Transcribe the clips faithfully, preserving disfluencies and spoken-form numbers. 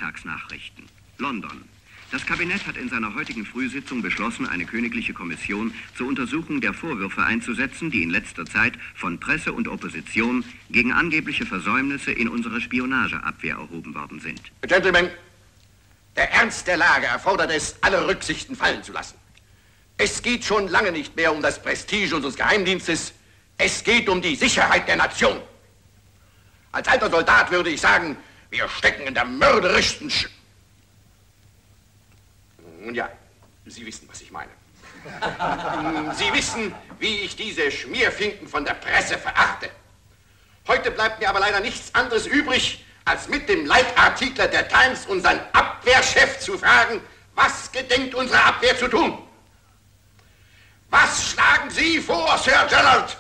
Alltagsnachrichten. London. Das Kabinett hat in seiner heutigen Frühsitzung beschlossen, eine königliche Kommission zur Untersuchung der Vorwürfe einzusetzen, die in letzter Zeit von Presse und Opposition gegen angebliche Versäumnisse in unserer Spionageabwehr erhoben worden sind. Gentlemen, der Ernst der Lage erfordert es, alle Rücksichten fallen zu lassen. Es geht schon lange nicht mehr um das Prestige unseres Geheimdienstes, es geht um die Sicherheit der Nation. Als alter Soldat würde ich sagen, wir stecken in der mörderischsten Sch... Nun ja, Sie wissen, was ich meine. Sie wissen, wie ich diese Schmierfinken von der Presse verachte. Heute bleibt mir aber leider nichts anderes übrig, als mit dem Leitartikler der Times unseren Abwehrchef zu fragen, was gedenkt unsere Abwehr zu tun? Was schlagen Sie vor, Sir Gerald?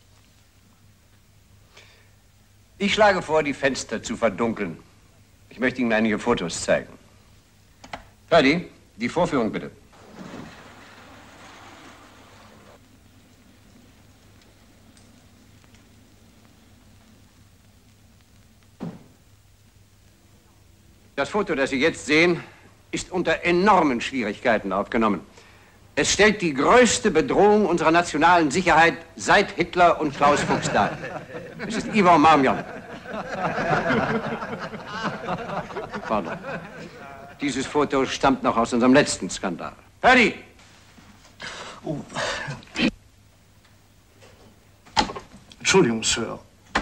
Ich schlage vor, die Fenster zu verdunkeln. Ich möchte Ihnen einige Fotos zeigen. Paddy, die Vorführung bitte. Das Foto, das Sie jetzt sehen, ist unter enormen Schwierigkeiten aufgenommen. Es stellt die größte Bedrohung unserer nationalen Sicherheit seit Hitler und Klaus Fuchs dar. Es ist Ivan Marmion. Pardon. Dieses Foto stammt noch aus unserem letzten Skandal. Paddy! Oh. Entschuldigung, Sir.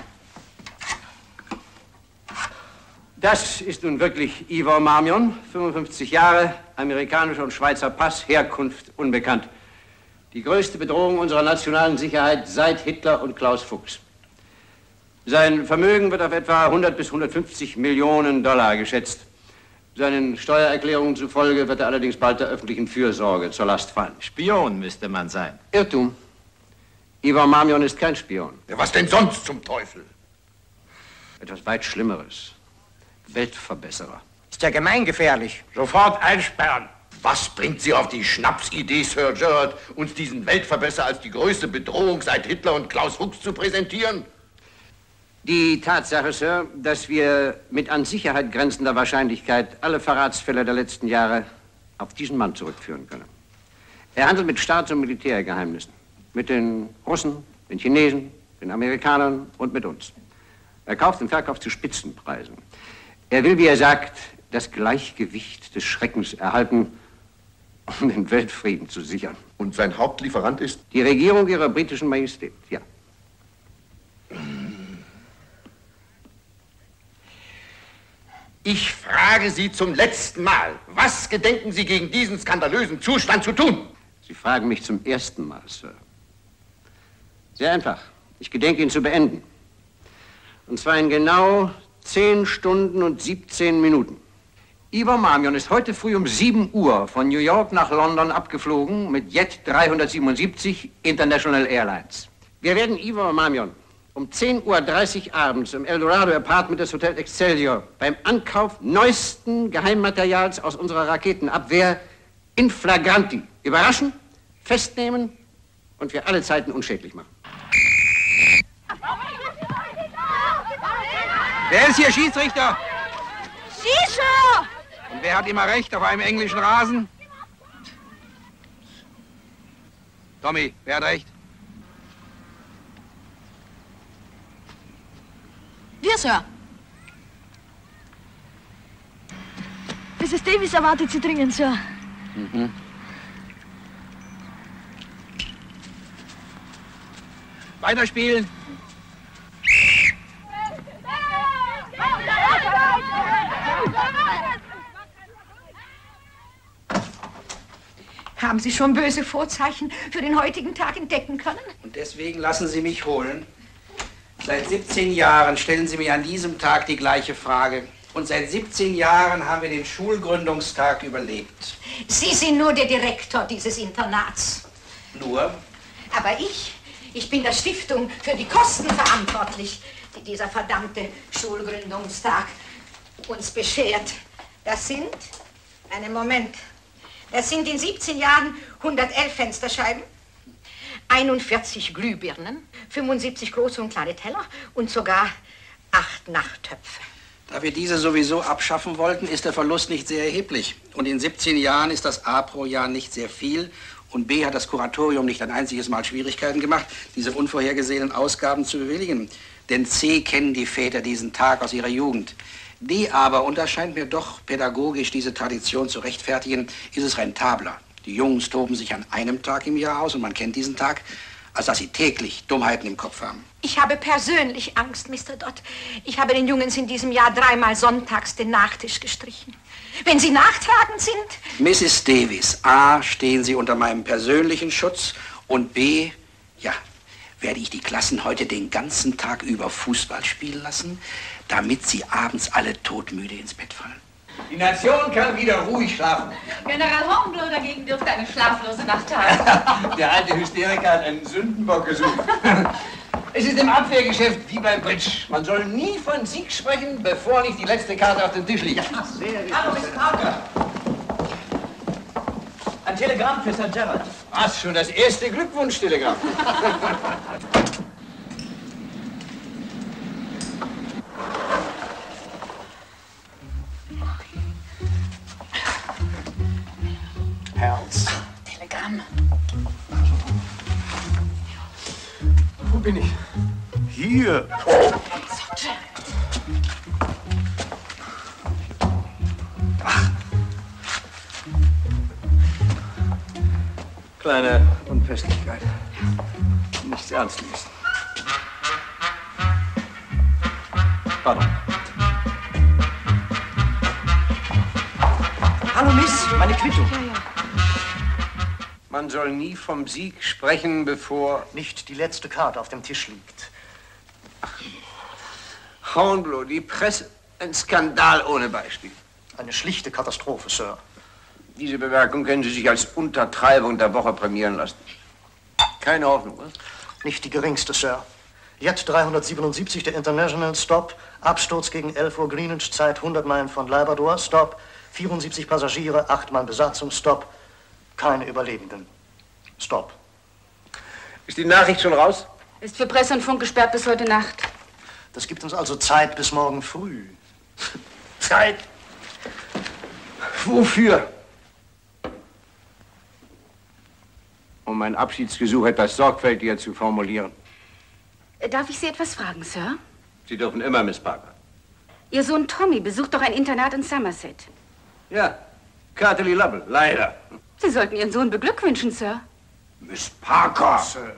Das ist nun wirklich Ivan Marmion, fünfundfünfzig Jahre, amerikanischer und Schweizer Pass, Herkunft unbekannt. Die größte Bedrohung unserer nationalen Sicherheit seit Hitler und Klaus Fuchs. Sein Vermögen wird auf etwa hundert bis hundertfünfzig Millionen Dollar geschätzt. Seinen Steuererklärungen zufolge wird er allerdings bald der öffentlichen Fürsorge zur Last fallen. Spion müsste man sein. Irrtum. Ivan Marmion ist kein Spion. Ja, was denn sonst zum Teufel? Etwas weit Schlimmeres. Weltverbesserer. Ist ja gemeingefährlich. Sofort einsperren. Was bringt Sie auf die Schnapsidee, Sir Gerald, uns diesen Weltverbesserer als die größte Bedrohung seit Hitler und Klaus Fuchs zu präsentieren? Die Tatsache, Sir, dass wir mit an Sicherheit grenzender Wahrscheinlichkeit alle Verratsfälle der letzten Jahre auf diesen Mann zurückführen können. Er handelt mit Staats- und Militärgeheimnissen. Mit den Russen, den Chinesen, den Amerikanern und mit uns. Er kauft und verkauft zu Spitzenpreisen. Er will, wie er sagt, das Gleichgewicht des Schreckens erhalten, um den Weltfrieden zu sichern. Und sein Hauptlieferant ist? Die Regierung ihrer britischen Majestät, ja. Ich frage Sie zum letzten Mal, was gedenken Sie gegen diesen skandalösen Zustand zu tun? Sie fragen mich zum ersten Mal, Sir. Sehr einfach. Ich gedenke, ihn zu beenden. Und zwar in genau zehn Stunden und siebzehn Minuten. Ivan Marmion ist heute früh um sieben Uhr von New York nach London abgeflogen mit Jet dreihundertsiebenundsiebzig International Airlines. Wir werden Ivan Marmion um zehn Uhr dreißig abends im Eldorado Apartment des Hotel Excelsior beim Ankauf neuesten Geheimmaterials aus unserer Raketenabwehr in flagranti überraschen, festnehmen und für alle Zeiten unschädlich machen. Wer ist hier Schiedsrichter? Sie, Sir! Und wer hat immer recht auf einem englischen Rasen? Tommy, wer hat recht? Wir, Sir. Misses Davis erwartet Sie dringend, Sir. Mhm. Weiterspielen. Haben Sie schon böse Vorzeichen für den heutigen Tag entdecken können? Und deswegen lassen Sie mich holen. Seit siebzehn Jahren stellen Sie mir an diesem Tag die gleiche Frage. Und seit siebzehn Jahren haben wir den Schulgründungstag überlebt. Sie sind nur der Direktor dieses Internats. Nur? Aber ich, ich bin der Stiftung für die Kosten verantwortlich, die dieser verdammte Schulgründungstag uns beschert. Das sind, einen Moment, das sind in siebzehn Jahren hundertelf Fensterscheiben, einundvierzig Glühbirnen, fünfundsiebzig große und kleine Teller und sogar acht Nachttöpfe. Da wir diese sowieso abschaffen wollten, ist der Verlust nicht sehr erheblich. Und in siebzehn Jahren ist das A pro Jahr nicht sehr viel. Und B hat das Kuratorium nicht ein einziges Mal Schwierigkeiten gemacht, diese unvorhergesehenen Ausgaben zu bewilligen. Denn C kennen die Väter diesen Tag aus ihrer Jugend. D aber, und das scheint mir doch pädagogisch diese Tradition zu rechtfertigen, ist es rentabler. Die Jungs toben sich an einem Tag im Jahr aus und man kennt diesen Tag, als dass sie täglich Dummheiten im Kopf haben. Ich habe persönlich Angst, Mister Dodd. Ich habe den Jungens in diesem Jahr dreimal sonntags den Nachtisch gestrichen. Wenn sie nachtragend sind... Missus Davis, A, stehen Sie unter meinem persönlichen Schutz und B, ja, werde ich die Klassen heute den ganzen Tag über Fußball spielen lassen, damit sie abends alle todmüde ins Bett fallen. Die Nation kann wieder ruhig schlafen. General Hornblow dagegen dürfte eine schlaflose Nacht haben. Der alte Hysteriker hat einen Sündenbock gesucht. Es ist im Abwehrgeschäft wie beim Bridge. Man soll nie von Sieg sprechen, bevor nicht die letzte Karte auf dem Tisch liegt. Ja, sehr Hallo, Mister Parker. Ein Telegramm für Sankt Gerald. Was, schon das erste Glückwunsch-Telegramm? Herz. Telegramm. Wo bin ich? Hier. Ach. Kleine Unfestlichkeit. Nichts Ernstliches. Pardon. Hallo, Miss. Meine Quittung. Ja, ja. Man soll nie vom Sieg sprechen, bevor Nicht die letzte Karte auf dem Tisch liegt. Hornblow, die Presse, ein Skandal ohne Beispiel. Eine schlichte Katastrophe, Sir. Diese Bemerkung können Sie sich als Untertreibung der Woche prämieren lassen. Keine Hoffnung, was? Nicht die geringste, Sir. Jet dreihundertsiebenundsiebzig, der International, Stop. Absturz gegen elf Uhr Greenwich Zeit, hundert Meilen von Labrador, Stop. vierundsiebzig Passagiere, acht Mann Besatzung, Stop. Keine Überlebenden. Stop. Ist die Nachricht schon raus? Ist für Presse und Funk gesperrt bis heute Nacht. Das gibt uns also Zeit bis morgen früh. Zeit? Wofür? Um mein Abschiedsgesuch etwas sorgfältiger zu formulieren. Darf ich Sie etwas fragen, Sir? Sie dürfen immer, Miss Parker. Ihr Sohn Tommy besucht doch ein Internat in Somerset. Ja, Carterley Lovell, leider. Sie sollten Ihren Sohn beglückwünschen, Sir. Miss Parker! Sir.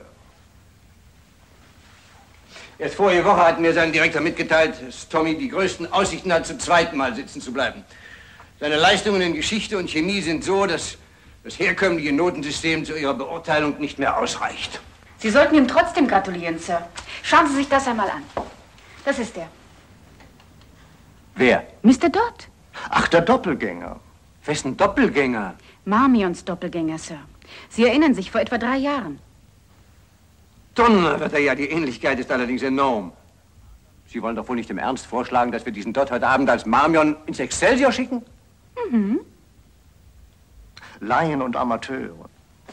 Erst vorige Woche hat mir sein Direktor mitgeteilt, dass Tommy die größten Aussichten hat, zum zweiten Mal sitzen zu bleiben. Seine Leistungen in Geschichte und Chemie sind so, dass das herkömmliche Notensystem zu ihrer Beurteilung nicht mehr ausreicht. Sie sollten ihm trotzdem gratulieren, Sir. Schauen Sie sich das einmal an. Das ist er. Wer? Mister Dodd. Ach, der Doppelgänger. Wessen Doppelgänger? Marmions Doppelgänger, Sir. Sie erinnern sich, vor etwa drei Jahren. Donner wird er ja, die Ähnlichkeit ist allerdings enorm. Sie wollen doch wohl nicht im Ernst vorschlagen, dass wir diesen Dodd heute Abend als Marmion ins Excelsior schicken? Mhm. Laien und Amateure.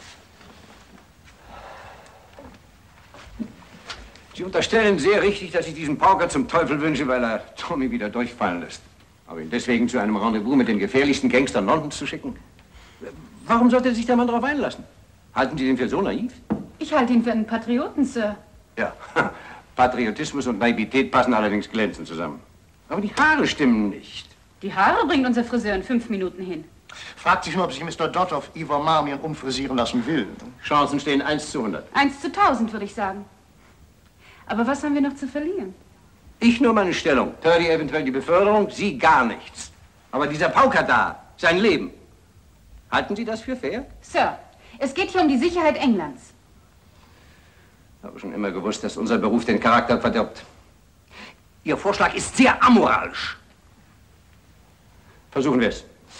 Sie unterstellen sehr richtig, dass ich diesen Parker zum Teufel wünsche, weil er Tommy wieder durchfallen lässt. Aber ihn deswegen zu einem Rendezvous mit den gefährlichsten Gangstern Londons zu schicken? Warum sollte sich der Mann darauf einlassen? Halten Sie den für so naiv? Ich halte ihn für einen Patrioten, Sir. Ja, Patriotismus und Naivität passen allerdings glänzend zusammen. Aber die Haare stimmen nicht. Die Haare bringt unser Friseur in fünf Minuten hin. Fragt sich nur, ob sich Mister Dodd auf Ivor Marmion umfrisieren lassen will. Chancen stehen eins zu hundert. Eins zu tausend, würde ich sagen. Aber was haben wir noch zu verlieren? Ich nur meine Stellung. Purdy eventuell die Beförderung, Sie gar nichts. Aber dieser Pauker da, sein Leben. Halten Sie das für fair? Sir, es geht hier um die Sicherheit Englands. Ich habe schon immer gewusst, dass unser Beruf den Charakter verdirbt. Ihr Vorschlag ist sehr amoralisch. Versuchen wir es.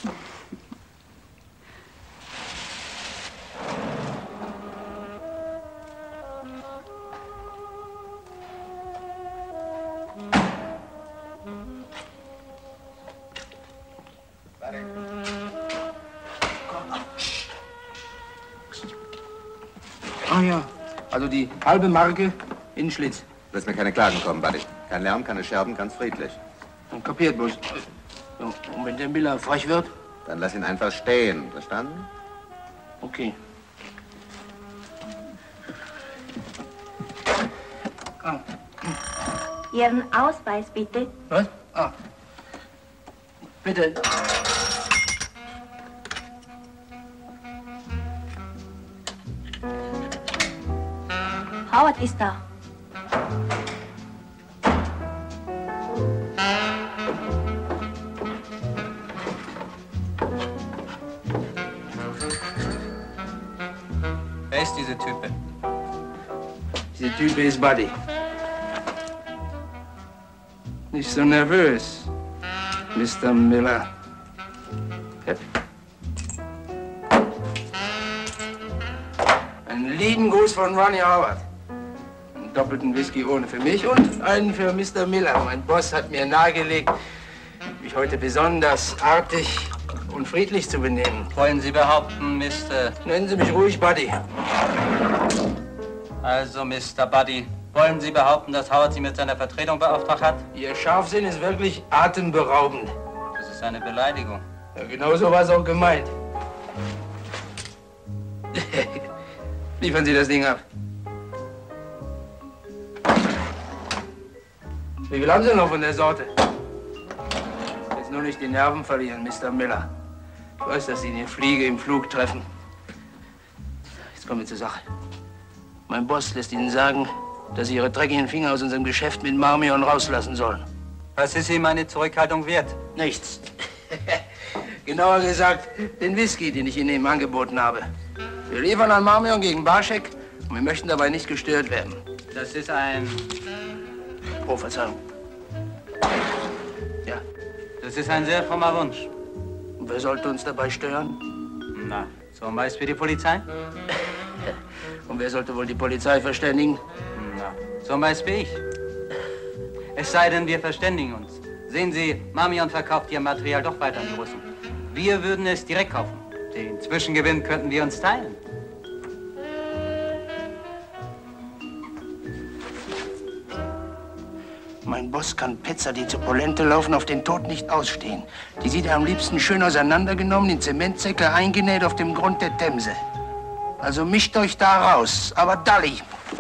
Ah ja, also die halbe Marke in Schlitz. Lässt mir keine Klagen kommen, Buddy. Kein Lärm, keine Scherben, ganz friedlich. Kapiert, Boss. So, und wenn der Miller frech wird? Dann lass ihn einfach stehen, verstanden? Okay. Komm. Ihren Ausweis, bitte. Was? Ah. Bitte. Howard ist da. Wer ist diese Type? Diese Type ist Buddy. Nicht so nervös, Mister Miller. Einen lieben Gruß von Ronnie Howard. Einen doppelten Whisky ohne für mich und einen für Mister Miller. Mein Boss hat mir nahegelegt, mich heute besonders artig und friedlich zu benehmen. Wollen Sie behaupten, Mister... Nennen Sie mich ruhig Buddy. Also, Mister Buddy, wollen Sie behaupten, dass Howard Sie mit seiner Vertretung beauftragt hat? Ihr Scharfsinn ist wirklich atemberaubend. Das ist eine Beleidigung. Ja, genau so war es auch gemeint. Liefern Sie das Ding ab. Wie viel haben Sie noch von der Sorte? Jetzt nur nicht die Nerven verlieren, Mister Miller. Ich weiß, dass Sie eine Fliege im Flug treffen. Jetzt kommen wir zur Sache. Mein Boss lässt Ihnen sagen, dass Sie Ihre dreckigen Finger aus unserem Geschäft mit Marmion rauslassen sollen. Was ist Ihnen meine Zurückhaltung wert? Nichts. Genauer gesagt, den Whisky, den ich Ihnen eben angeboten habe. Wir liefern an Marmion gegen Barschek und wir möchten dabei nicht gestört werden. Das ist ein... Oh, Verzeihung. Ja. Das ist ein sehr frommer Wunsch. Und wer sollte uns dabei stören? Na, zum Beispiel die Polizei? Und wer sollte wohl die Polizei verständigen? Na, zum Beispiel ich. Es sei denn, wir verständigen uns. Sehen Sie, Marmion verkauft Ihr Material doch weiter an die Russen. Wir würden es direkt kaufen. Den Zwischengewinn könnten wir uns teilen. Mein Boss kann Petzer, die zu Polente laufen, auf den Tod nicht ausstehen. Die sieht er am liebsten schön auseinandergenommen, in Zementsäcke eingenäht auf dem Grund der Themse. Also mischt euch da raus, aber Dalli.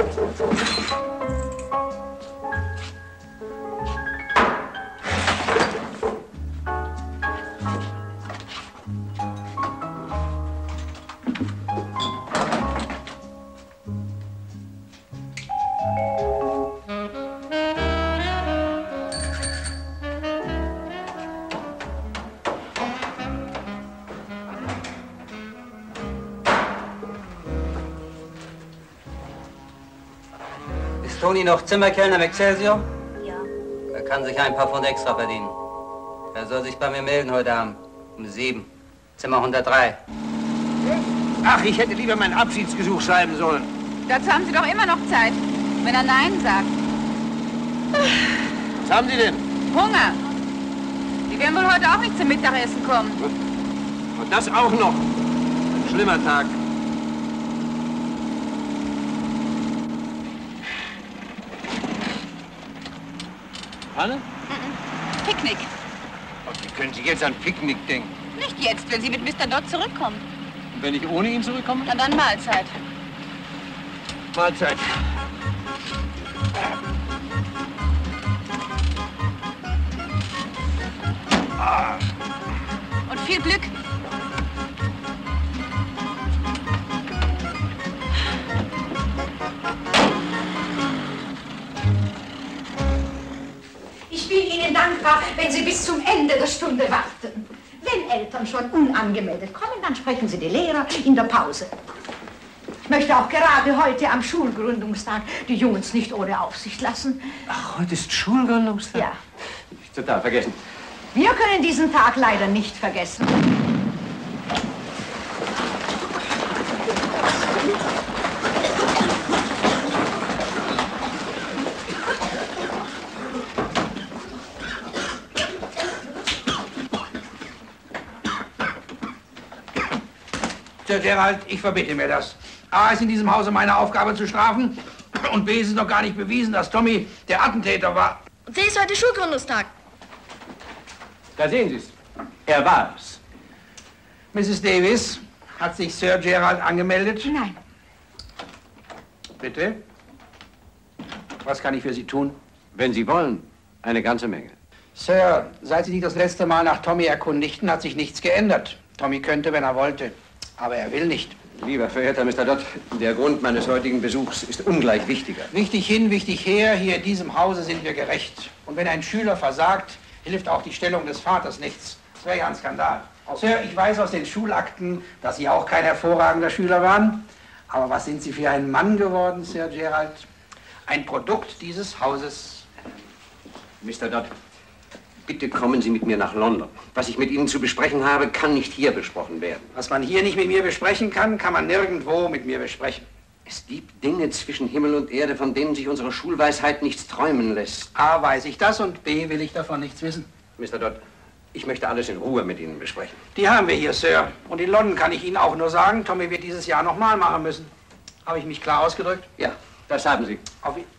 Ist Toni noch Zimmerkellner im Excelsior? Ja. Er kann sich ein paar Pfund extra verdienen. Er soll sich bei mir melden heute Abend. Um sieben. Zimmer hundertdrei. Ach, ich hätte lieber mein Abschiedsgesuch schreiben sollen. Dazu haben Sie doch immer noch Zeit, wenn er Nein sagt. Was haben Sie denn? Hunger. Die werden wohl heute auch nicht zum Mittagessen kommen. Und das auch noch. Ein schlimmer Tag. Hanne? Mm-mm. Picknick. Und wie können Sie jetzt an Picknick denken? Nicht jetzt, wenn Sie mit Mister Dodd zurückkommen. Und wenn ich ohne ihn zurückkomme? Na dann Mahlzeit. Mahlzeit. Ah. Und viel Glück. Ich bin Ihnen dankbar, wenn Sie bis zum Ende der Stunde warten. Wenn Eltern schon unangemeldet kommen, dann sprechen Sie die Lehrer in der Pause. Ich möchte auch gerade heute am Schulgründungstag die Jungs nicht ohne Aufsicht lassen. Ach, heute ist Schulgründungstag? Ja. Ich total vergessen. Wir können diesen Tag leider nicht vergessen. Sir Gerald, ich verbitte mir das. A ist in diesem Hause meine Aufgabe zu strafen und B ist es noch gar nicht bewiesen, dass Tommy der Attentäter war. Und C ist heute Schulgründungstag. Da sehen Sie es. Er war es. Misses Davis, hat sich Sir Gerald angemeldet? Nein. Bitte? Was kann ich für Sie tun? Wenn Sie wollen, eine ganze Menge. Sir, seit Sie sich das letzte Mal nach Tommy erkundigten, hat sich nichts geändert. Tommy könnte, wenn er wollte, aber er will nicht. Lieber verehrter Mister Dodd, der Grund meines heutigen Besuchs ist ungleich wichtiger. Wichtig hin, wichtig her, hier in diesem Hause sind wir gerecht. Und wenn ein Schüler versagt, hilft auch die Stellung des Vaters nichts. Das wäre ja ein Skandal. Sir, ich weiß aus den Schulakten, dass Sie auch kein hervorragender Schüler waren. Aber was sind Sie für ein Mann geworden, Sir Gerald? Ein Produkt dieses Hauses. Mister Dodd, bitte kommen Sie mit mir nach London. Was ich mit Ihnen zu besprechen habe, kann nicht hier besprochen werden. Was man hier nicht mit mir besprechen kann, kann man nirgendwo mit mir besprechen. Es gibt Dinge zwischen Himmel und Erde, von denen sich unsere Schulweisheit nichts träumen lässt. A, weiß ich das und B, will ich davon nichts wissen. Mister Dodd, ich möchte alles in Ruhe mit Ihnen besprechen. Die haben wir hier, Sir. Und in London kann ich Ihnen auch nur sagen, Tommy wird dieses Jahr nochmal machen müssen. Habe ich mich klar ausgedrückt? Ja, das haben Sie. Auf Wiedersehen.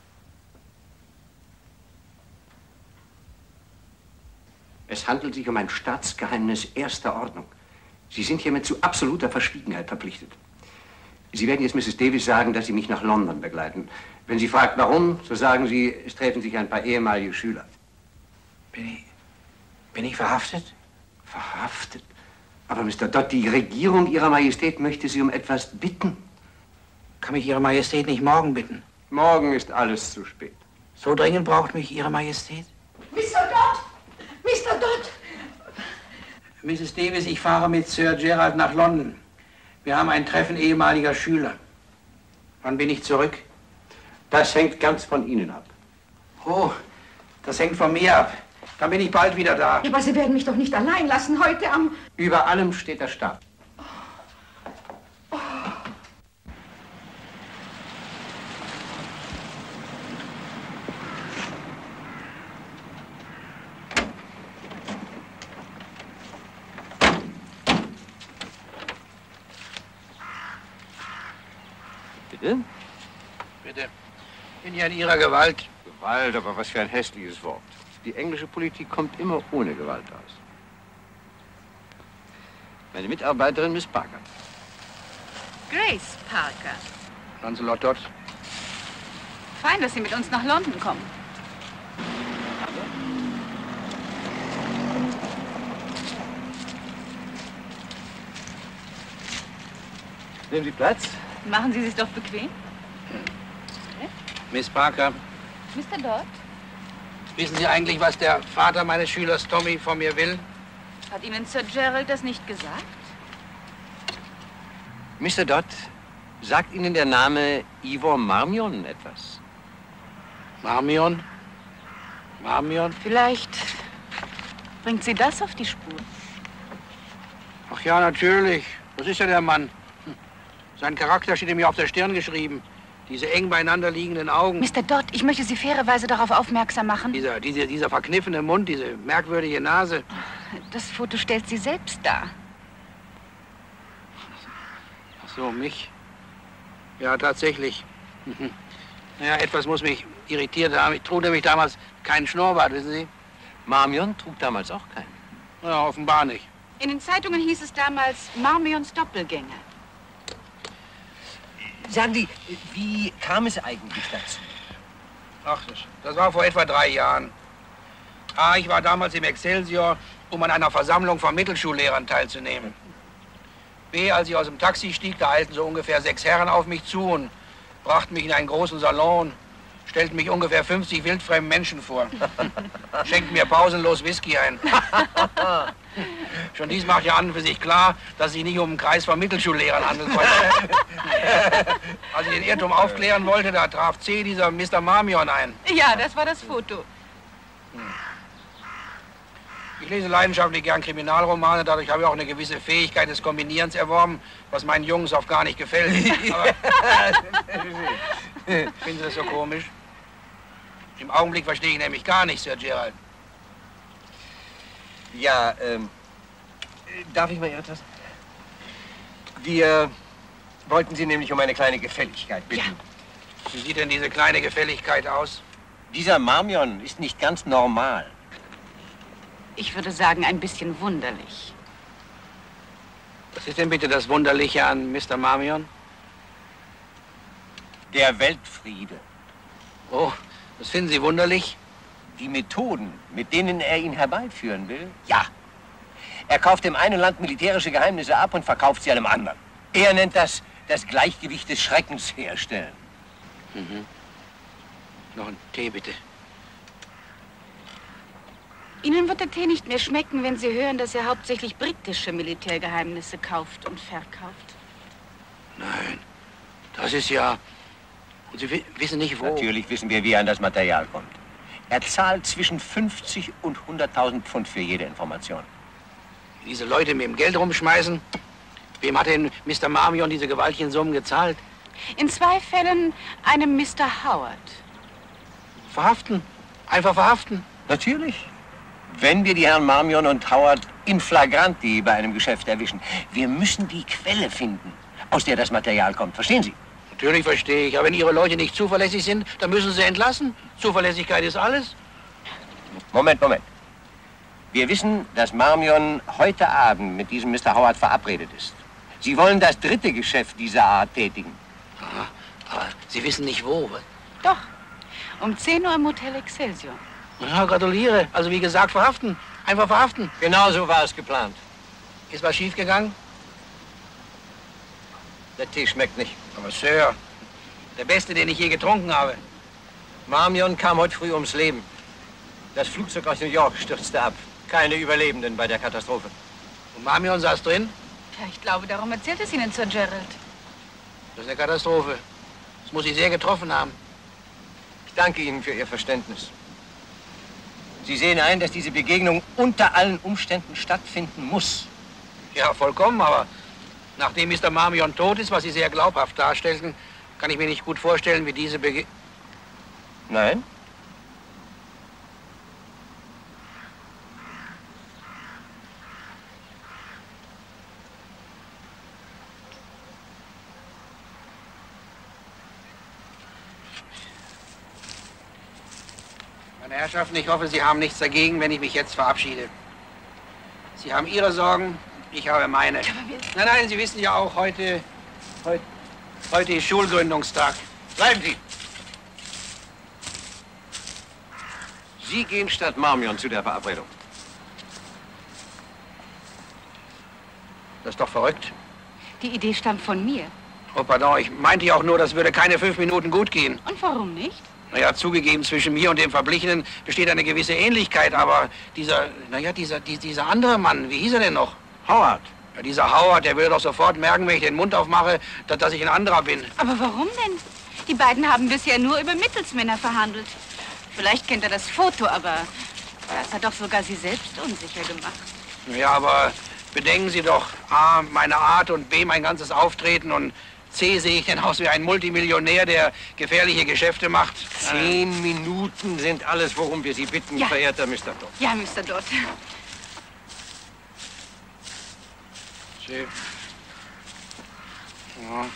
Es handelt sich um ein Staatsgeheimnis erster Ordnung. Sie sind hiermit zu absoluter Verschwiegenheit verpflichtet. Sie werden jetzt Misses Davis sagen, dass Sie mich nach London begleiten. Wenn sie fragt, warum, so sagen Sie, es treffen sich ein paar ehemalige Schüler. Bin ich, bin ich verhaftet? Verhaftet? Aber Mister Dodd, die Regierung Ihrer Majestät möchte Sie um etwas bitten. Kann mich Ihre Majestät nicht morgen bitten? Morgen ist alles zu spät. So dringend braucht mich Ihre Majestät? Mister Dodd! Mister Dodd! Misses Davis, ich fahre mit Sir Gerald nach London. Wir haben ein Treffen ehemaliger Schüler. Wann bin ich zurück? Das hängt ganz von Ihnen ab. Oh, das hängt von mir ab. Dann bin ich bald wieder da. Aber Sie werden mich doch nicht allein lassen heute am... Über allem steht der Staat. Bitte? Bitte. Bin ja in Ihrer Gewalt. Gewalt, aber was für ein hässliches Wort. Die englische Politik kommt immer ohne Gewalt aus. Meine Mitarbeiterin Miss Parker. Grace Parker. Lancelot Dodd. Fein, dass Sie mit uns nach London kommen. Nehmen Sie Platz. Machen Sie sich doch bequem. Miss Parker, Mister Dodd, wissen Sie eigentlich, was der Vater meines Schülers Tommy von mir will? hat Ihnen Sir Gerald das nicht gesagt? Mister Dodd, sagt Ihnen der Name Ivor Marmion etwas? Marmion? Marmion? Vielleicht bringt Sie das auf die Spur. Ach ja, natürlich. Das ist ja der Mann. Hm. Sein Charakter steht mir auf der Stirn geschrieben. Diese eng beieinander liegenden Augen. Mister Dodd, ich möchte Sie fairerweise darauf aufmerksam machen. Dieser, dieser, dieser verkniffene Mund, diese merkwürdige Nase. Das Foto stellt Sie selbst dar. Ach so, mich? Ja, tatsächlich. Ja, etwas muss mich irritiert haben. Ich trug nämlich damals keinen Schnurrbart, wissen Sie? Marmion trug damals auch keinen. Ja, offenbar nicht. In den Zeitungen hieß es damals Marmions Doppelgänger. Sagen Sie, wie kam es eigentlich dazu? Ach, das, das war vor etwa drei Jahren. A, ich war damals im Excelsior, um an einer Versammlung von Mittelschullehrern teilzunehmen. B, als ich aus dem Taxi stieg, da eilten so ungefähr sechs Herren auf mich zu und brachten mich in einen großen Salon, stellten mich ungefähr fünfzig wildfremden Menschen vor, schenkten mir pausenlos Whisky ein. Schon dies macht ja an und für sich klar, dass es sich nicht um einen Kreis von Mittelschullehrern handelt. Als ich den Irrtum aufklären wollte, da traf C. dieser Mister Marmion ein. Ja, das war das Foto. Ich lese leidenschaftlich gern Kriminalromane, dadurch habe ich auch eine gewisse Fähigkeit des Kombinierens erworben, was meinen Jungs oft gar nicht gefällt. Aber finden Sie das so komisch? Im Augenblick verstehe ich nämlich gar nicht, Sir Gerald. Ja, ähm, darf ich mal etwas? Wir wollten Sie nämlich um eine kleine Gefälligkeit bitten. Ja. Wie sieht denn diese kleine Gefälligkeit aus? Dieser Marmion ist nicht ganz normal. Ich würde sagen, ein bisschen wunderlich. Was ist denn bitte das Wunderliche an Mister Marmion? Der Weltfriede. Oh, das finden Sie wunderlich? Die Methoden, mit denen er ihn herbeiführen will? Ja. Er kauft dem einen Land militärische Geheimnisse ab und verkauft sie einem anderen. Er nennt das das Gleichgewicht des Schreckens herstellen. Mhm. Noch einen Tee, bitte. Ihnen wird der Tee nicht mehr schmecken, wenn Sie hören, dass er hauptsächlich britische Militärgeheimnisse kauft und verkauft. Nein, das ist ja... Und Sie wissen nicht, wo... Natürlich wissen wir, wie er an das Material kommt. Er zahlt zwischen fünfzig und hunderttausend Pfund für jede Information. Diese Leute mit dem Geld rumschmeißen? Wem hat denn Mister Marmion diese gewaltigen Summen gezahlt? In zwei Fällen einem Mister Howard. Verhaften? Einfach verhaften? Natürlich. Wenn wir die Herren Marmion und Howard in flagranti bei einem Geschäft erwischen. Wir müssen die Quelle finden, aus der das Material kommt. Verstehen Sie? Natürlich verstehe ich. Aber wenn Ihre Leute nicht zuverlässig sind, dann müssen Sie entlassen. Zuverlässigkeit ist alles. Moment, Moment. Wir wissen, dass Marmion heute Abend mit diesem Mister Howard verabredet ist. Sie wollen das dritte Geschäft dieser Art tätigen. Aha, aber Sie wissen nicht wo. Doch, um zehn Uhr im Hotel Excelsior. Ja, gratuliere. Also wie gesagt, verhaften. Einfach verhaften. Genau so war es geplant. Ist was schiefgegangen? Der Tee schmeckt nicht. Aber Sir, der beste, den ich je getrunken habe. Marmion kam heute früh ums Leben. Das Flugzeug aus New York stürzte ab. Keine Überlebenden bei der Katastrophe. Und Marmion saß drin? Ja, ich glaube, darum erzählt es Ihnen Sir Gerald. Das ist eine Katastrophe. Das muss Sie sehr getroffen haben. Ich danke Ihnen für Ihr Verständnis. Sie sehen ein, dass diese Begegnung unter allen Umständen stattfinden muss. Ja, vollkommen, aber nachdem Mister Marmion tot ist, was Sie sehr glaubhaft darstellten, kann ich mir nicht gut vorstellen, wie diese Begegnung... Nein? Meine Herrschaften, ich hoffe, Sie haben nichts dagegen, wenn ich mich jetzt verabschiede. Sie haben Ihre Sorgen, ich habe meine. Nein, nein, Sie wissen ja auch, heute, heute, heute ist Schulgründungstag. Bleiben Sie! Sie gehen statt Marmion zu der Verabredung. Das ist doch verrückt. Die Idee stammt von mir. Oh, pardon, ich meinte ja auch nur, das würde keine fünf Minuten gut gehen. Und warum nicht? Naja, zugegeben, zwischen mir und dem Verblichenen besteht eine gewisse Ähnlichkeit, aber dieser, naja, dieser, dieser andere Mann, wie hieß er denn noch? Howard. Ja, dieser Howard, der würde doch sofort merken, wenn ich den Mund aufmache, dass, dass ich ein anderer bin. Aber warum denn? Die beiden haben bisher nur über Mittelsmänner verhandelt. Vielleicht kennt er das Foto, aber das hat doch sogar Sie selbst unsicher gemacht. Ja, aber bedenken Sie doch, A, meine Art und B, mein ganzes Auftreten und C, sehe ich denn aus wie ein Multimillionär, der gefährliche Geschäfte macht. Zehn Minuten sind alles, worum wir Sie bitten, Ja. verehrter Mister Dodd. Ja, Mister Dodd. Sie. Ja.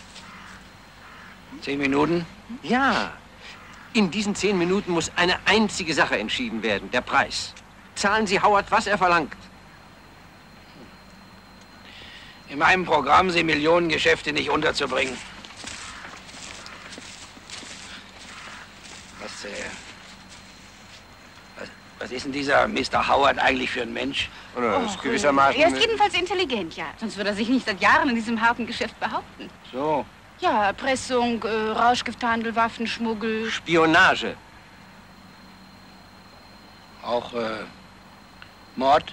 Zehn Minuten? Ja. In diesen zehn Minuten muss eine einzige Sache entschieden werden, der Preis. Zahlen Sie Howard, was er verlangt. In meinem Programm sind Millionengeschäfte nicht unterzubringen. Was, äh, was, was ist denn dieser Mister Howard eigentlich für ein Mensch? Oh, das ist gewissermaßen... Er ist jedenfalls intelligent, ja. Sonst würde er sich nicht seit Jahren in diesem harten Geschäft behaupten. So. Ja, Erpressung, äh, Rauschgifthandel, Waffenschmuggel. Spionage. Auch, äh, Mord?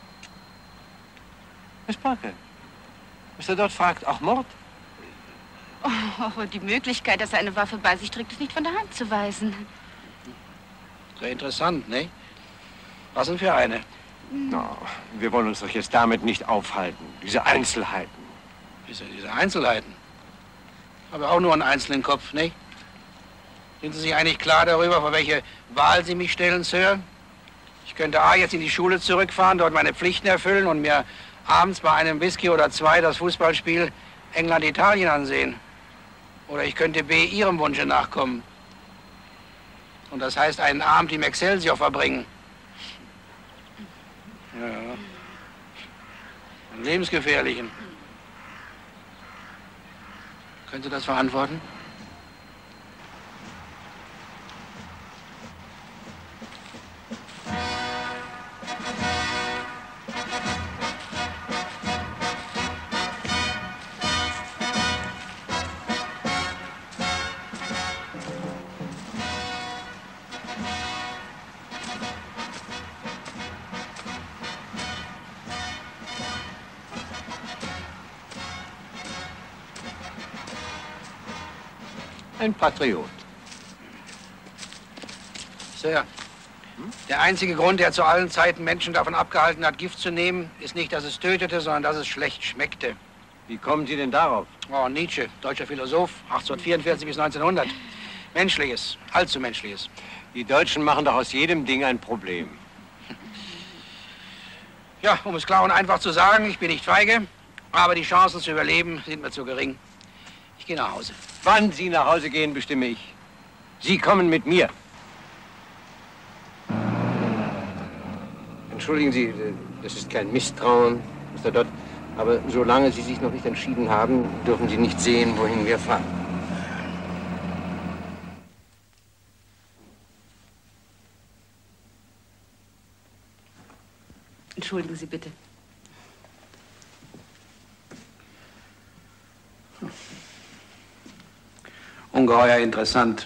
Miss Parker, Mister Dodd fragt, auch Mord? Oh, die Möglichkeit, dass er eine Waffe bei sich trägt, ist nicht von der Hand zu weisen. Sehr interessant, ne? Was denn für eine? No, wir wollen uns doch jetzt damit nicht aufhalten. Diese Einzelheiten. Diese, diese Einzelheiten? Aber auch nur einen einzelnen Kopf, ne? Sind Sie sich eigentlich klar darüber, vor welche Wahl Sie mich stellen, Sir? Ich könnte A, jetzt in die Schule zurückfahren, dort meine Pflichten erfüllen und mir abends bei einem Whisky oder zwei das Fußballspiel England-Italien ansehen. Oder ich könnte B, Ihrem Wunsche nachkommen. Und das heißt, einen Abend im Excelsior verbringen. Ja. Einen lebensgefährlichen. Können Sie das verantworten? Ein Patriot. Sir, der einzige Grund, der zu allen Zeiten Menschen davon abgehalten hat, Gift zu nehmen, ist nicht, dass es tötete, sondern dass es schlecht schmeckte. Wie kommen Sie denn darauf? Oh, Nietzsche, deutscher Philosoph, achtzehnhundertvierundvierzig bis neunzehnhundert. Menschliches, allzu Menschliches. Die Deutschen machen doch aus jedem Ding ein Problem. Ja, um es klar und einfach zu sagen, ich bin nicht feige, aber die Chancen zu überleben sind mir zu gering. Ich gehe nach Hause. Wann Sie nach Hause gehen, bestimme ich. Sie kommen mit mir. Entschuldigen Sie, das ist kein Misstrauen, Mister Dodd, aber solange Sie sich noch nicht entschieden haben, dürfen Sie nicht sehen, wohin wir fahren. Entschuldigen Sie bitte. Ungeheuer interessant.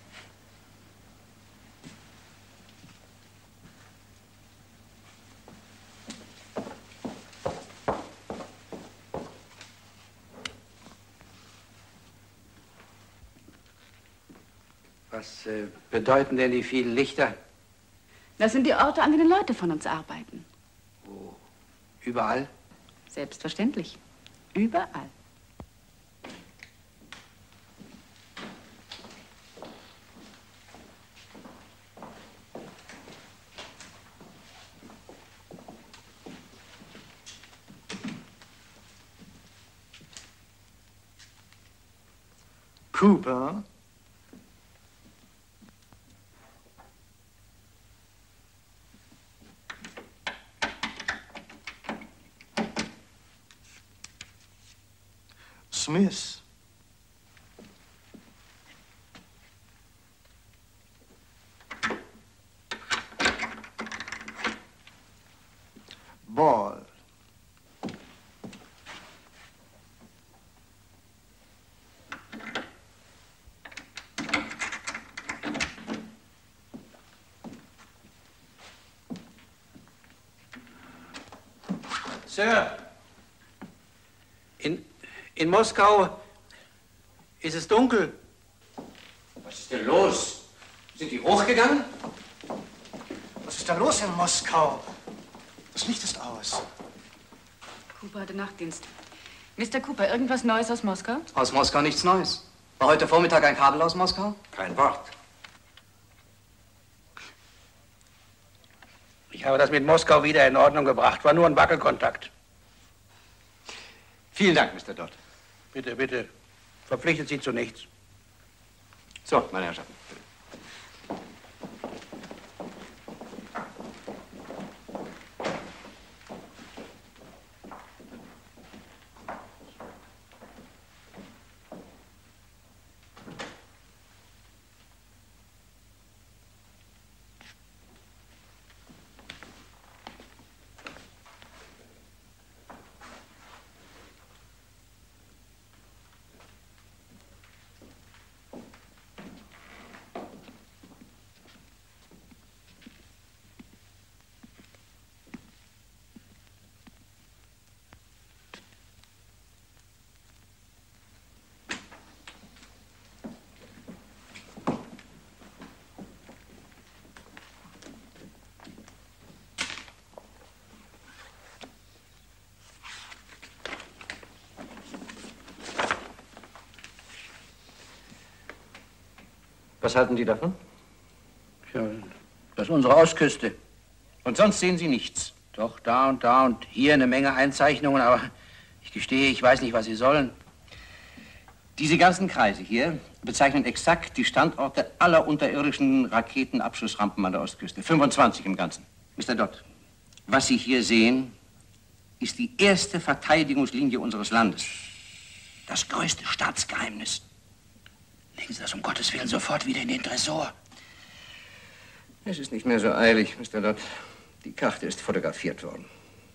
Was äh, bedeuten denn die vielen Lichter? Das sind die Orte, an denen Leute von uns arbeiten. Wo? Überall? Selbstverständlich. Überall. Cooper? Smith? Ball? Sir, in, in Moskau ist es dunkel. Was ist denn los? Sind die hochgegangen? Was ist da los in Moskau? Das Licht ist aus. Cooper hatte Nachtdienst. Mister Cooper, irgendwas Neues aus Moskau? Aus Moskau nichts Neues. War heute Vormittag ein Kabel aus Moskau? Kein Wort. Ich habe das mit Moskau wieder in Ordnung gebracht. War nur ein Wackelkontakt. Vielen Dank, Mister Dodd. Bitte, bitte. Verpflichtet Sie zu nichts. So, meine Herrschaften. Was halten Sie davon? Ja, das ist unsere Ostküste. Und sonst sehen Sie nichts? Doch, da und da und hier eine Menge Einzeichnungen, aber ich gestehe, ich weiß nicht, was sie sollen. Diese ganzen Kreise hier bezeichnen exakt die Standorte aller unterirdischen Raketenabschussrampen an der Ostküste. fünfundzwanzig im Ganzen. Mister Dodd, Was Sie hier sehen, ist die erste Verteidigungslinie unseres Landes. Das größte Staatsgeheimnis. Legen Sie das um Gottes Willen sofort wieder in den Tresor. Es ist nicht mehr so eilig, Mister Lott. Die Karte ist fotografiert worden.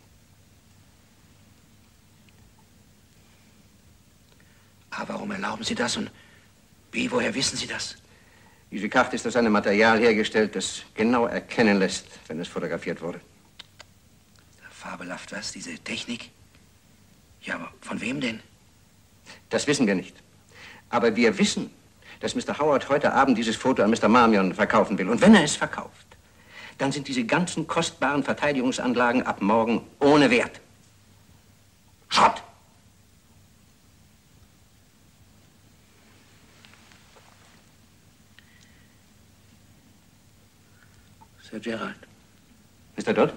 A, warum erlauben Sie das? Und B, woher wissen Sie das? Diese Karte ist aus einem Material hergestellt, das genau erkennen lässt, wenn es fotografiert wurde. Fabelhaft, was? Diese Technik? Ja, aber von wem denn? Das wissen wir nicht. Aber wir wissen, dass Mister Howard heute Abend dieses Foto an Mister Marmion verkaufen will. Und wenn er es verkauft, dann sind diese ganzen kostbaren Verteidigungsanlagen ab morgen ohne Wert. Schrott! Sir Gerald. Mister Dodd?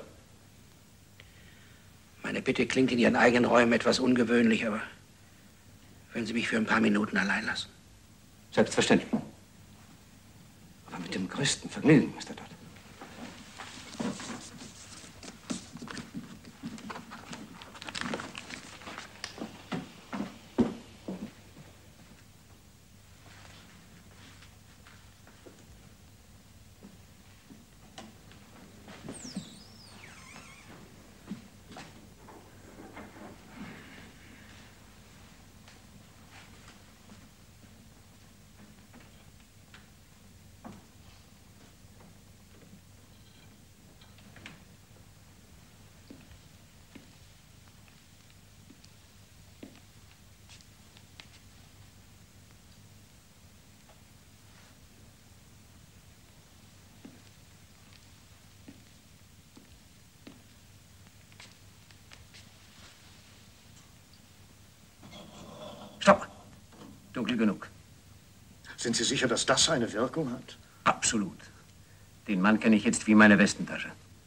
Meine Bitte klingt in Ihren eigenen Räumen etwas ungewöhnlich, aber würden Sie mich für ein paar Minuten allein lassen? Selbstverständlich. Aber mit dem größten Vergnügen, Mister Dodd. Stopp! Dunkel genug. Sind Sie sicher, dass das eine Wirkung hat? Absolut. Den Mann kenne ich jetzt wie meine Westentasche.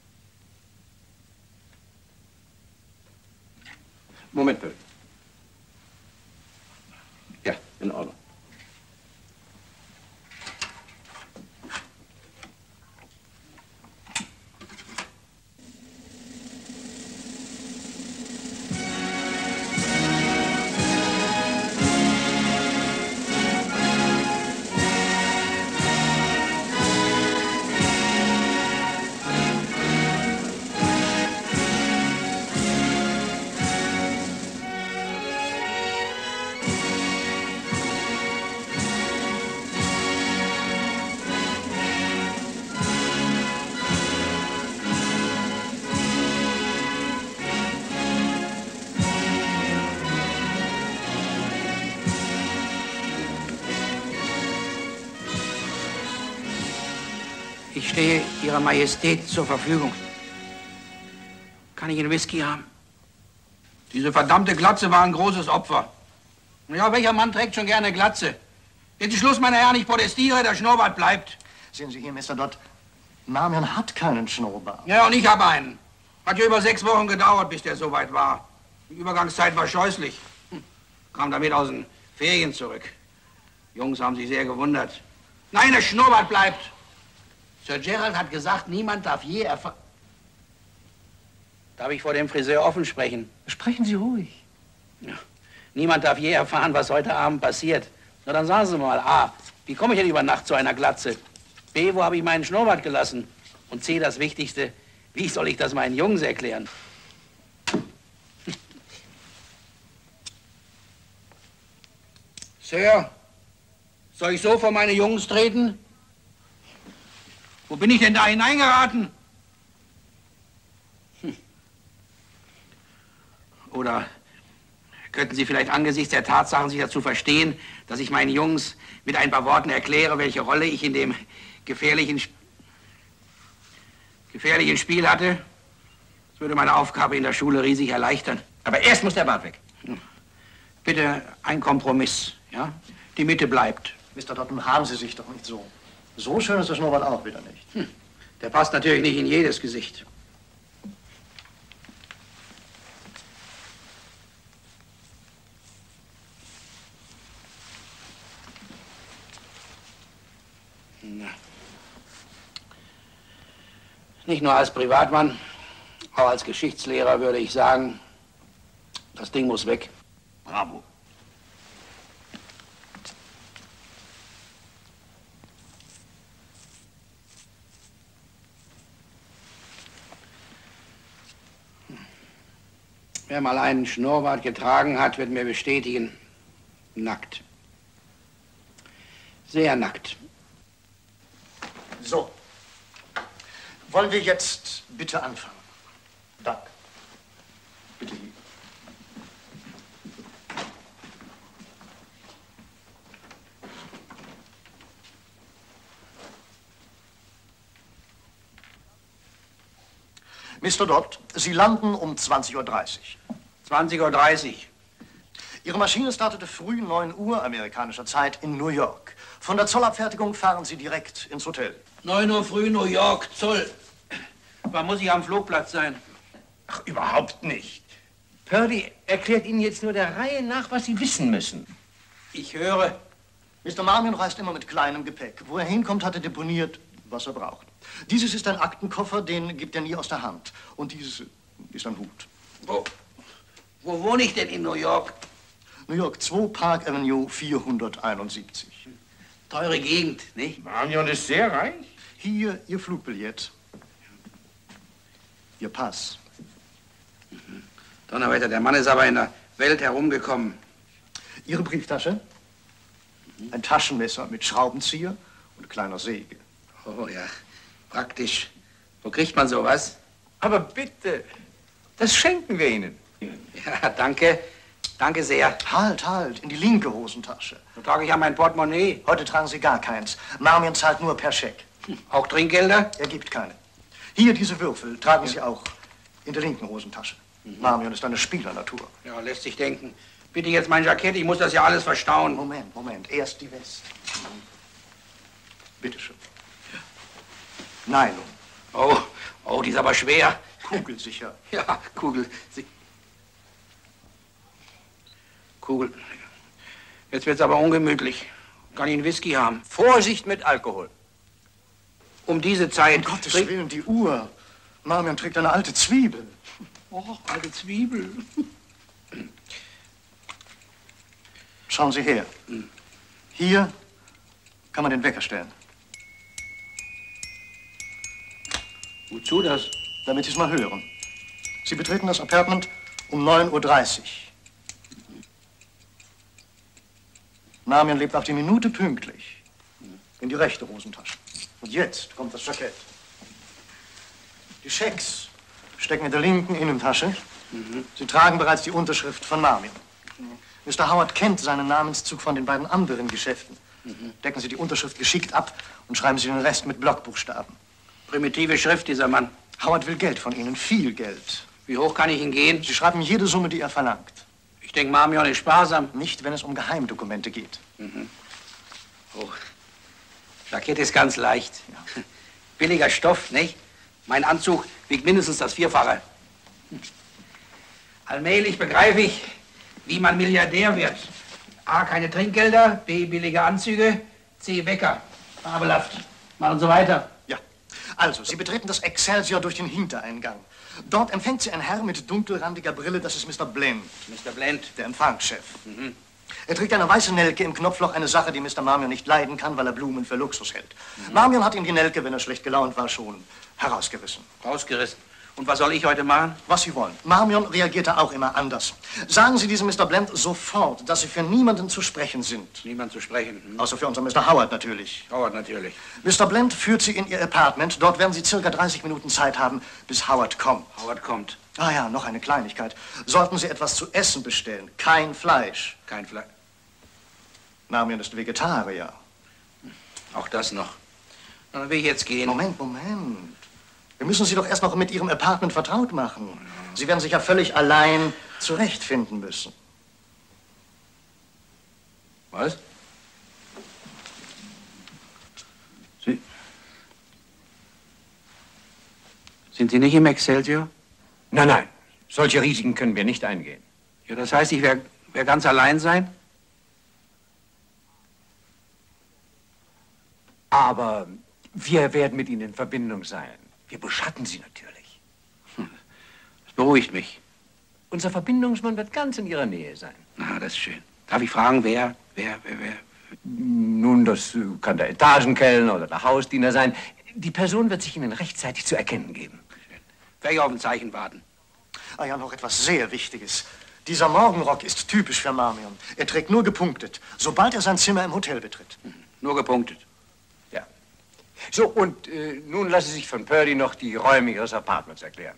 Moment bitte. Ja, in Ordnung. Ich stehe Ihrer Majestät zur Verfügung. Kann ich einen Whisky haben? Diese verdammte Glatze war ein großes Opfer. Ja, welcher Mann trägt schon gerne Glatze? Jetzt Schluss, meine Herren, ich protestiere, der Schnurrbart bleibt. Sehen Sie hier, Mister Dodd, Marmion hat keinen Schnurrbart. Ja, und ich habe einen. Hat ja über sechs Wochen gedauert, bis der soweit war. Die Übergangszeit war scheußlich. Hm. Kam damit aus den Ferien zurück. Jungs haben sich sehr gewundert. Nein, der Schnurrbart bleibt. Sir Gerald hat gesagt, niemand darf je erfahren. Darf ich vor dem Friseur offen sprechen? Sprechen Sie ruhig. Ja. Niemand darf je erfahren, was heute Abend passiert. Na, dann sagen Sie mal, A, wie komme ich denn über Nacht zu einer Glatze? B, wo habe ich meinen Schnurrbart gelassen? Und C, das Wichtigste, wie soll ich das meinen Jungs erklären? Sir, soll ich so vor meine Jungs treten? Wo bin ich denn da hineingeraten? Hm. Oder könnten Sie vielleicht angesichts der Tatsachen sich dazu verstehen, dass ich meinen Jungs mit ein paar Worten erkläre, welche Rolle ich in dem gefährlichen, gefährlichen Spiel hatte? Das würde meine Aufgabe in der Schule riesig erleichtern. Aber erst muss der Bart weg. Bitte ein Kompromiss, ja? Die Mitte bleibt. Mister Dodd, nun haben Sie sich doch nicht so. So schön ist der Schnurrbart auch wieder nicht. Hm. Der passt natürlich nicht in jedes Gesicht. Na. Nicht nur als Privatmann, auch auch als Geschichtslehrer würde ich sagen, das Ding muss weg. Bravo. Wer mal einen Schnurrbart getragen hat, wird mir bestätigen, nackt. Sehr nackt. So. Wollen wir jetzt bitte anfangen? Danke. Bitte hier. Mister Dodd, Sie landen um zwanzig Uhr dreißig. zwanzig Uhr dreißig. Ihre Maschine startete früh neun Uhr amerikanischer Zeit in New York. Von der Zollabfertigung fahren Sie direkt ins Hotel. neun Uhr früh New York, Zoll. Wann muss ich am Flugplatz sein? Ach, überhaupt nicht. Purdy erklärt Ihnen jetzt nur der Reihe nach, was Sie wissen müssen. Ich höre. Mister Marmion reist immer mit kleinem Gepäck. Wo er hinkommt, hat er deponiert, was er braucht. Dieses ist ein Aktenkoffer, den gibt er nie aus der Hand. Und dieses ist ein Hut. Wo, wo wohne ich denn in New York? New York zwei, Park Avenue vierhunderteinundsiebzig. Teure Gegend, nicht? Marmion ist sehr reich. Hier Ihr Flugbillett. Ihr Pass. Mhm. Donnerwetter, der Mann ist aber in der Welt herumgekommen. Ihre Brieftasche. Ein Taschenmesser mit Schraubenzieher und kleiner Säge. Oh ja, praktisch. Wo kriegt man sowas? Aber bitte, das schenken wir Ihnen. Ja, danke. Danke sehr. Halt, halt, in die linke Hosentasche. So trage ich ja mein Portemonnaie. Heute tragen Sie gar keins. Marmion zahlt nur per Scheck. Hm. Auch Trinkgelder? Er gibt keine. Hier, diese Würfel, tragen ja. Sie auch in der linken Hosentasche. Mhm. Marmion ist eine Spielernatur. Ja, lässt sich denken. Bitte jetzt mein Jackett, ich muss das ja alles verstauen. Moment, Moment, erst die Weste. Bitte schön. Nylon. Oh, oh, die ist aber schwer. Kugelsicher. Ja, Kugel. Kugel. Jetzt wird's aber ungemütlich. Kann ich einen Whisky haben? Vorsicht mit Alkohol. Um diese Zeit... Um Gottes Willen, die Uhr. Marmion trägt eine alte Zwiebel. Oh, alte Zwiebel. Schauen Sie her. Hier kann man den Wecker stellen. Wozu das? Damit Sie es mal hören. Sie betreten das Appartement um neun Uhr dreißig. Marmion lebt auf die Minute pünktlich. In die rechte Hosentasche. Und jetzt kommt das Jackett. Die Schecks stecken in der linken Innentasche. Mhm. Sie tragen bereits die Unterschrift von Marmion. Mhm. Mister Howard kennt seinen Namenszug von den beiden anderen Geschäften. Mhm. Decken Sie die Unterschrift geschickt ab und schreiben Sie den Rest mit Blockbuchstaben. Primitive Schrift, dieser Mann. Howard will Geld von Ihnen, viel Geld. Wie hoch kann ich ihn gehen? Sie schreiben jede Summe, die er verlangt. Ich denke, Marmion ist sparsam. Nicht, wenn es um Geheimdokumente geht. Mhm. Oh, Jackett ist ganz leicht. Ja. Billiger Stoff, nicht? Mein Anzug wiegt mindestens das Vierfache. Allmählich begreife ich, wie man Milliardär wird. A, keine Trinkgelder, B, billige Anzüge, C, Wecker. Fabelhaft. Machen Sie weiter. Ja. Also, Sie betreten das Excelsior durch den Hintereingang. Dort empfängt Sie ein Herr mit dunkelrandiger Brille, das ist Mister Blend. Mister Blend? Der Empfangschef. Mhm. Er trägt eine weiße Nelke im Knopfloch, eine Sache, die Mister Marmion nicht leiden kann, weil er Blumen für Luxus hält. Mhm. Marmion hat ihm die Nelke, wenn er schlecht gelaunt war, schon herausgerissen. Rausgerissen? Und was soll ich heute machen? Was Sie wollen. Marmion reagierte auch immer anders. Sagen Sie diesem Mister Blend sofort, dass Sie für niemanden zu sprechen sind. Niemand zu sprechen? Hm. Außer für unseren Mister Howard natürlich. Howard natürlich. Mister Blend führt Sie in Ihr Apartment. Dort werden Sie circa dreißig Minuten Zeit haben, bis Howard kommt. Howard kommt. Ah ja, noch eine Kleinigkeit. Sollten Sie etwas zu essen bestellen, kein Fleisch. Kein Fleisch. Marmion ist Vegetarier. Auch das noch. Na, dann will ich jetzt gehen. Moment, Moment. Wir müssen Sie doch erst noch mit Ihrem Apartment vertraut machen. Sie werden sich ja völlig allein zurechtfinden müssen. Was? Sie... Sind Sie nicht im Excelsior? Nein, nein. Solche Risiken können wir nicht eingehen. Ja, das heißt, ich werde wer ganz allein sein? Aber wir werden mit Ihnen in Verbindung sein. Wir beschatten Sie natürlich. Hm. Beruhigt mich. Unser Verbindungsmann wird ganz in Ihrer Nähe sein. Na, das ist schön. Darf ich fragen, wer, wer, wer, wer? Nun, das kann der Etagenkellner oder der Hausdiener sein. Die Person wird sich Ihnen rechtzeitig zu erkennen geben. Werde ich auf ein Zeichen warten. Ah ja, noch etwas sehr Wichtiges. Dieser Morgenrock ist typisch für Marmion. Er trägt nur gepunktet, sobald er sein Zimmer im Hotel betritt. Nur gepunktet. Ja. So, und äh, nun lassen Sie sich von Purdy noch die Räume Ihres Apartments erklären.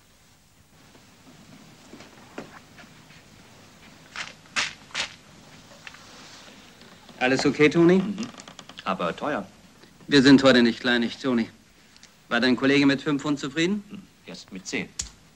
Alles okay, Toni? Mhm. Aber teuer. Wir sind heute nicht kleinig, Toni. War dein Kollege mit fünf Pfund zufrieden? Mhm. Erst mit zehn.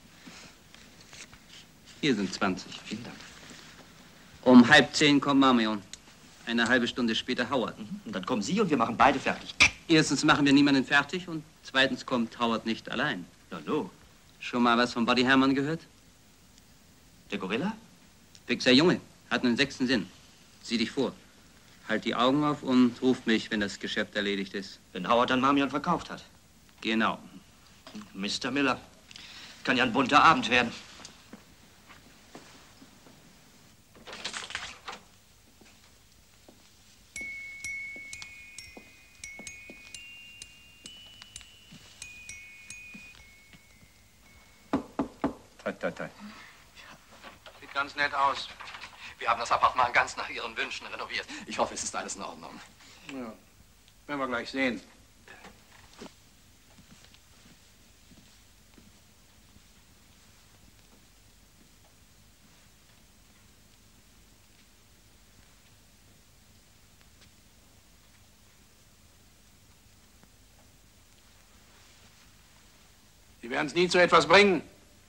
Hier sind zwanzig. Vielen Dank. Um halb zehn kommt Marmion. Eine halbe Stunde später Howard. Mhm. Und dann kommen Sie und wir machen beide fertig. Erstens machen wir niemanden fertig und zweitens kommt Howard nicht allein. Hallo. Schon mal was von Buddy Herman gehört? Der Gorilla? Fixer Junge. Hat einen sechsten Sinn. Sieh dich vor. Halt die Augen auf und ruf mich, wenn das Geschäft erledigt ist. Wenn Howard dann Marmion verkauft hat. Genau. Mister Miller. Kann ja ein bunter Abend werden. Toi, toi, toi. Sieht ganz nett aus. Wir haben das Appartement ganz nach Ihren Wünschen renoviert. Ich hoffe, es ist alles in Ordnung. Ja, werden wir gleich sehen. Sie werden es nie zu etwas bringen.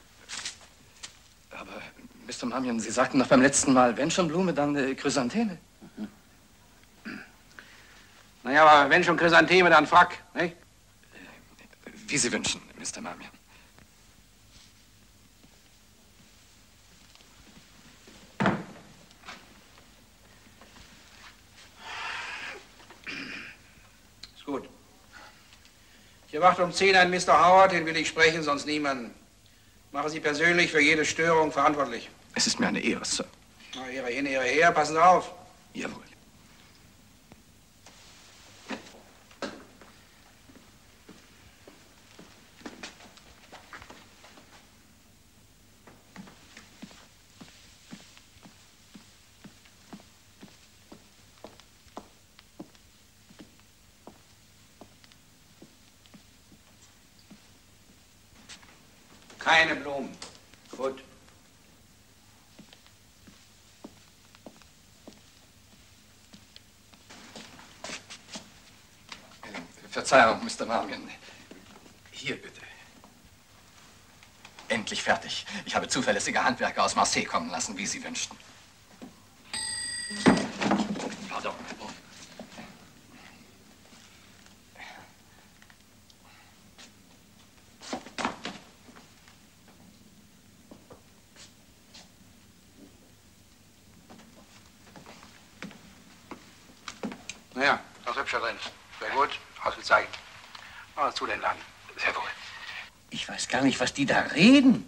Aber, Mister Marmion, Sie sagten doch beim letzten Mal, wenn schon Blume, dann äh, Chrysantheme. Mhm. Naja, aber wenn schon Chrysantheme, dann Frack, nicht? Wie Sie wünschen, Mister Marmion. Ist gut. Ich erwarte um zehn einen Mister Howard, den will ich sprechen, sonst niemanden. Machen Sie persönlich für jede Störung verantwortlich. Es ist mir eine Ehre, Sir. Na, Ehre hin, Ehre her, passen Sie auf. Jawohl. Keine Blumen. Gut. Verzeihung, Mister Marmion. Hier bitte. Endlich fertig. Ich habe zuverlässige Handwerker aus Marseille kommen lassen, wie Sie wünschten. Pardon. Naja, das ist hübscher drin. Sehr gut, ausgezeichnet. Mal zu den Laden. Sehr wohl. Ich weiß gar nicht, was die da reden.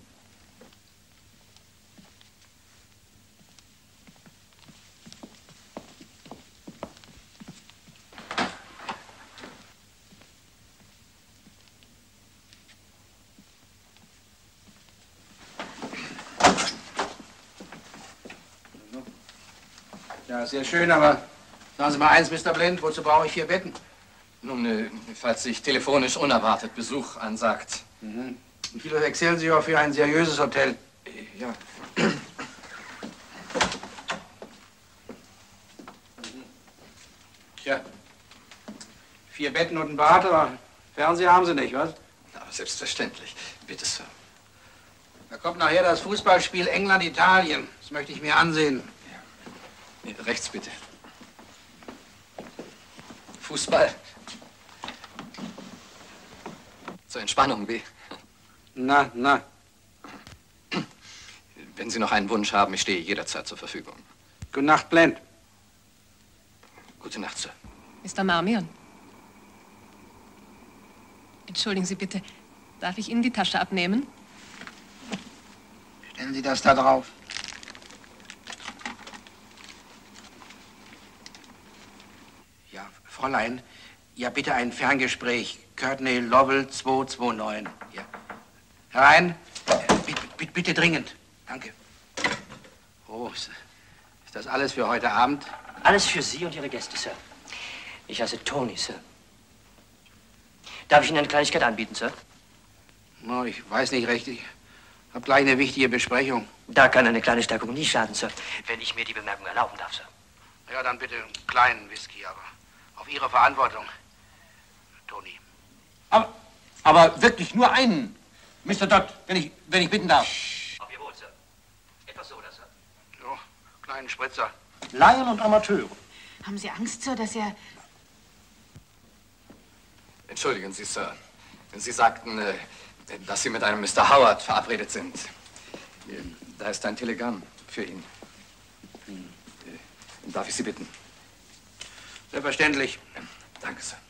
Ja, sehr schön, aber sagen Sie mal eins, Mister Blind, wozu brauche ich vier Betten? Nun, äh, falls sich telefonisch unerwartet Besuch ansagt. Mhm. Und viele erzählen Sie auch für ein seriöses Hotel. Äh, ja. Tja, vier Betten und ein Bad, aber Fernseher haben Sie nicht, was? Aber selbstverständlich. Bitte, Sir. Da kommt nachher das Fußballspiel England-Italien. Das möchte ich mir ansehen. Ja. Rechts, bitte. Fußball. Zur Entspannung, wie? Na, na. Wenn Sie noch einen Wunsch haben, ich stehe jederzeit zur Verfügung. Gute Nacht, Blend. Gute Nacht, Sir. Mister Marmion. Entschuldigen Sie bitte, darf ich Ihnen die Tasche abnehmen? Stellen Sie das da drauf. Ja, Fräulein, ja bitte ein Ferngespräch. Courtney Lovell zwei zwei neun. Ja. Herein. Bitte, bitte, bitte dringend. Danke. Oh, ist, ist das alles für heute Abend? Alles für Sie und Ihre Gäste, Sir. Ich heiße Tony, Sir. Darf ich Ihnen eine Kleinigkeit anbieten, Sir? No, ich weiß nicht recht. Ich habe gleich eine wichtige Besprechung. Da kann eine kleine Stärkung nie schaden, Sir, wenn ich mir die Bemerkung erlauben darf, Sir. Ja, dann bitte einen kleinen Whisky, aber auf Ihre Verantwortung, Tony. Aber, aber wirklich nur einen, Mister Dodd, wenn ich, wenn ich bitten darf. Auf Ihr Wohl, Sir. Etwas Soda, Sir. So, kleinen Spritzer. Laien und Amateure. Haben Sie Angst, Sir, dass er... Entschuldigen Sie, Sir. Sie sagten, äh, dass Sie mit einem Mister Howard verabredet sind. Äh, Da ist ein Telegramm für ihn. Äh, Darf ich Sie bitten? Selbstverständlich. Ähm, Danke, Sir.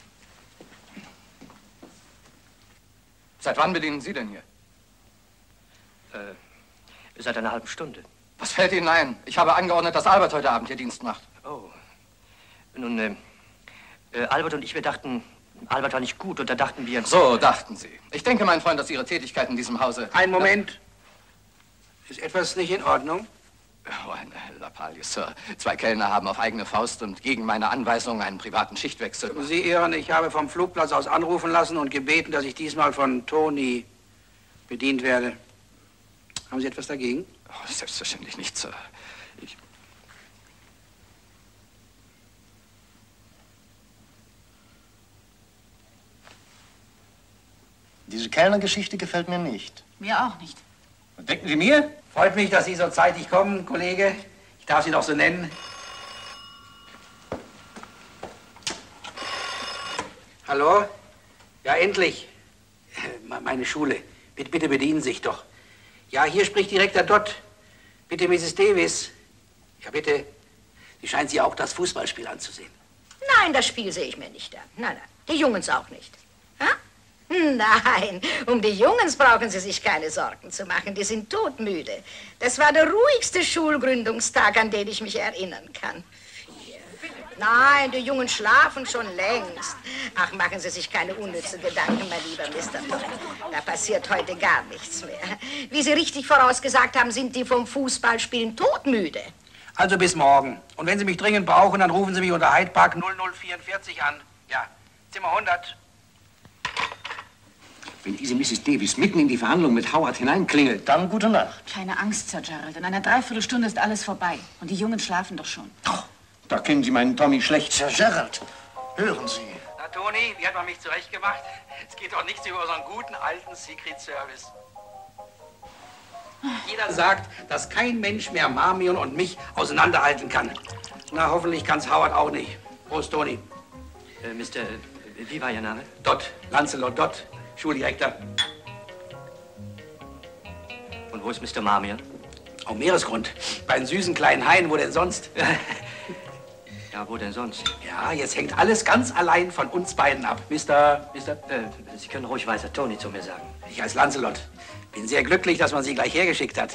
Seit wann bedienen Sie denn hier? Äh, seit einer halben Stunde. Was fällt Ihnen ein? Ich habe angeordnet, dass Albert heute Abend hier Dienst macht. Oh. Nun, äh, äh, Albert und ich, wir dachten, Albert war nicht gut und da dachten wir... So dachten Sie. Ich denke, mein Freund, dass Ihre Tätigkeit in diesem Hause... Einen Moment. Ist etwas nicht in Ordnung? Oh, eine Lappalie, Sir. Zwei Kellner haben auf eigene Faust und gegen meine Anweisung einen privaten Schichtwechsel gemacht. Sie Ehren, ich habe vom Flugplatz aus anrufen lassen und gebeten, dass ich diesmal von Tony bedient werde. Haben Sie etwas dagegen? Oh, selbstverständlich nicht, Sir. Ich... Diese Kellnergeschichte gefällt mir nicht. Mir auch nicht. Und denken Sie mir? Freut mich, dass Sie so zeitig kommen, Kollege. Ich darf Sie doch so nennen. Hallo? Ja, endlich. Meine Schule. Bitte, bitte bedienen Sie sich doch. Ja, hier spricht Direktor Dodd. Bitte, Misses Davis. Ja, bitte. Sie scheinen sich auch das Fußballspiel anzusehen. Nein, das Spiel sehe ich mir nicht an. Nein, nein, die Jungens auch nicht. Ha? Nein, um die Jungens brauchen Sie sich keine Sorgen zu machen. Die sind todmüde. Das war der ruhigste Schulgründungstag, an den ich mich erinnern kann. Nein, die Jungen schlafen schon längst. Ach, machen Sie sich keine unnützen Gedanken, mein lieber Mister Dodd. Da passiert heute gar nichts mehr. Wie Sie richtig vorausgesagt haben, sind die vom Fußballspielen todmüde. Also bis morgen. Und wenn Sie mich dringend brauchen, dann rufen Sie mich unter Hyde Park null null vierundvierzig an. Ja, Zimmer hundert. Wenn diese Misses Davis mitten in die Verhandlung mit Howard hineinklingelt, dann gute Nacht. Keine Angst, Sir Gerald. In einer Dreiviertelstunde ist alles vorbei. Und die Jungen schlafen doch schon. Doch, da kennen Sie meinen Tommy schlecht. Sir Gerald, hören Sie. Na, Tony, wie hat man mich zurechtgemacht? Es geht doch nichts über unseren guten alten Secret Service. Jeder sagt, dass kein Mensch mehr Marmion und mich auseinanderhalten kann. Na, hoffentlich kann's Howard auch nicht. Prost, Tony. Äh, Mister, äh, wie war Ihr Name? Dodd, Lancelot Dodd, Schuldirektor. Und wo ist Mister Marmion? Auf Meeresgrund. Bei den süßen kleinen Haien, wo denn sonst? Ja, wo denn sonst? Ja, jetzt hängt alles ganz allein von uns beiden ab. Mister, Mister... Äh, Sie können ruhig weiter Tony zu mir sagen. Ich heiße Lancelot. Bin sehr glücklich, dass man Sie gleich hergeschickt hat.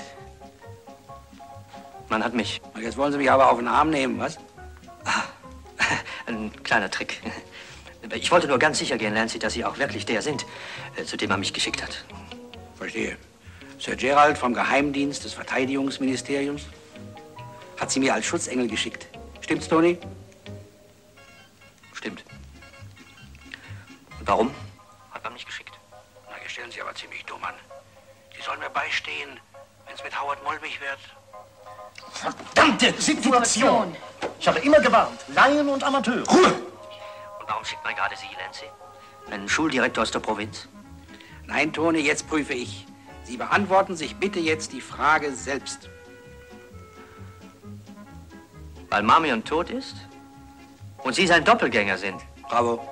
Man hat mich. Und jetzt wollen Sie mich aber auf den Arm nehmen, was? Ah, ein kleiner Trick. Ich wollte nur ganz sicher gehen, Lancy, dass Sie auch wirklich der sind, zu dem er mich geschickt hat. Verstehe. Sir Gerald vom Geheimdienst des Verteidigungsministeriums hat Sie mir als Schutzengel geschickt. Stimmt's, Tony? Stimmt. Und warum hat man mich geschickt? Na, jetzt stellen Sie aber ziemlich dumm an. Sie sollen mir beistehen, wenn es mit Howard mulmig wird. Verdammte Situation! Ich habe immer gewarnt. Laien und Amateure. Ruhe! Und warum schickt man gerade Sie, Lancy? Einen Schuldirektor aus der Provinz? Nein, Tony, jetzt prüfe ich. Sie beantworten sich bitte jetzt die Frage selbst. Weil Marmion tot ist? Und Sie sein Doppelgänger sind? Bravo.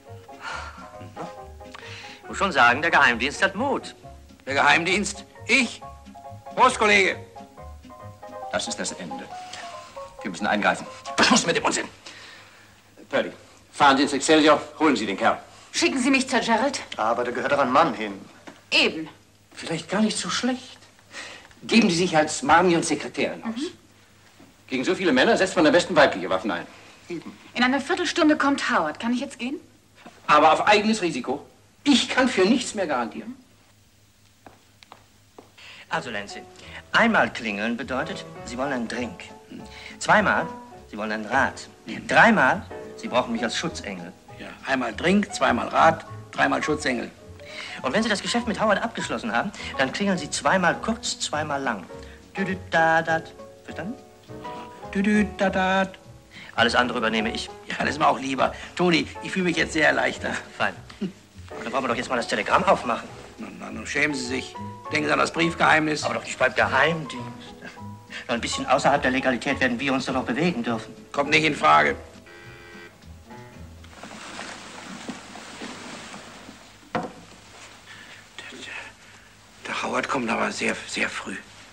Ich muss schon sagen, der Geheimdienst hat Mut. Der Geheimdienst? Ich? Prost, Kollege. Das ist das Ende. Wir müssen eingreifen. Schluss mit dem Unsinn. Purdy, fahren Sie ins Excelsior, holen Sie den Kerl. Schicken Sie mich, Sir Gerald? Aber da gehört doch ein Mann hin. Eben. Vielleicht gar nicht so schlecht. Geben Sie sich als Marmions Sekretärin aus. Mhm. Gegen so viele Männer setzt man am besten weibliche Waffen ein. In einer Viertelstunde kommt Howard. Kann ich jetzt gehen? Aber auf eigenes Risiko. Ich kann für nichts mehr garantieren. Also, Lancy, einmal klingeln bedeutet, Sie wollen einen Drink. Zweimal, Sie wollen einen Rat. Dreimal, Sie brauchen mich als Schutzengel. Ja, einmal Drink, zweimal Rat, dreimal Schutzengel. Und wenn Sie das Geschäft mit Howard abgeschlossen haben, dann klingeln Sie zweimal kurz, zweimal lang. Düdüdadat. Verstanden? Düdüdadat. Alles andere übernehme ich. Ja, das ist mir auch lieber. Toni, ich fühle mich jetzt sehr erleichtert. Fein. Dann wollen wir doch jetzt mal das Telegramm aufmachen. Na, na, nun schämen Sie sich. Denken Sie an das Briefgeheimnis. Aber doch nicht beim Geheimdienst. Noch ein bisschen außerhalb der Legalität werden wir uns doch noch bewegen dürfen. Kommt nicht in Frage. Der, der Howard kommt aber sehr, sehr früh.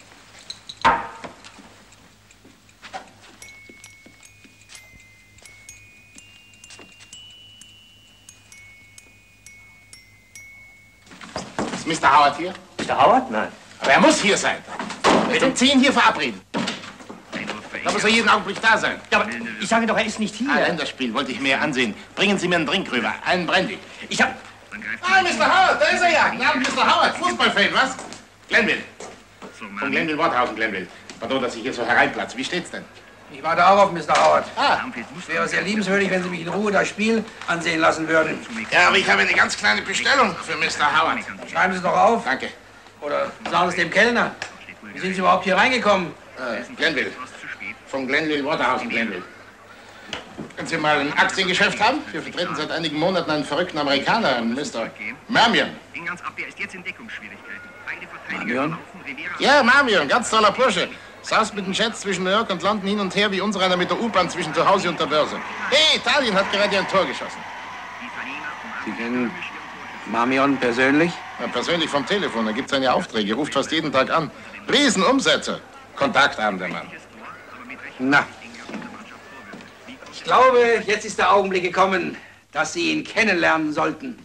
Ist Mister Howard hier? Mister Howard? Nein. Aber er muss hier sein. Er ist um zehn hier verabredet. Da muss er jeden Augenblick da sein. Ja, aber ich sage doch, er ist nicht hier. Ah, Länderspiel wollte ich mir ansehen. Bringen Sie mir einen Drink rüber. Einen Brandy. Ich hab... Ah, Mister Howard, da ist er ja. Guten Abend, Mister Howard. Fußballfan, was? Glenville. Von Glenville, Worthausen, Glenville. Pardon, dass ich hier so hereinplatze. Wie steht's denn? Ich warte auch auf Mister Howard. Ah. Es wäre sehr liebenswürdig, wenn Sie mich in Ruhe das Spiel ansehen lassen würden. Ja, aber ich habe eine ganz kleine Bestellung für Mister Howard. Schreiben Sie es doch auf. Danke. Oder sagen Sie es dem Kellner. Wie sind Sie überhaupt hier reingekommen? Äh, Glenville. Von Glenville, Worthausen, Glenville. Können Sie mal ein Aktiengeschäft haben? Wir vertreten seit einigen Monaten einen verrückten Amerikaner, Mister Marmion. Ingangsabwehr ist jetzt in Deckungsschwierigkeiten. Beide Marmion? Ja, Marmion, ganz toller Bursche. Saß mit den Jets zwischen New York und London hin und her, wie unser einer mit der U-Bahn zwischen zu Hause und der Börse. Hey, Italien hat gerade ein Tor geschossen. Sie kennen Marmion persönlich? Ja, persönlich vom Telefon, da gibt es seine Aufträge, ruft fast jeden Tag an. Riesenumsätze. Kontaktarm, der Mann. Na, ich glaube, jetzt ist der Augenblick gekommen, dass Sie ihn kennenlernen sollten.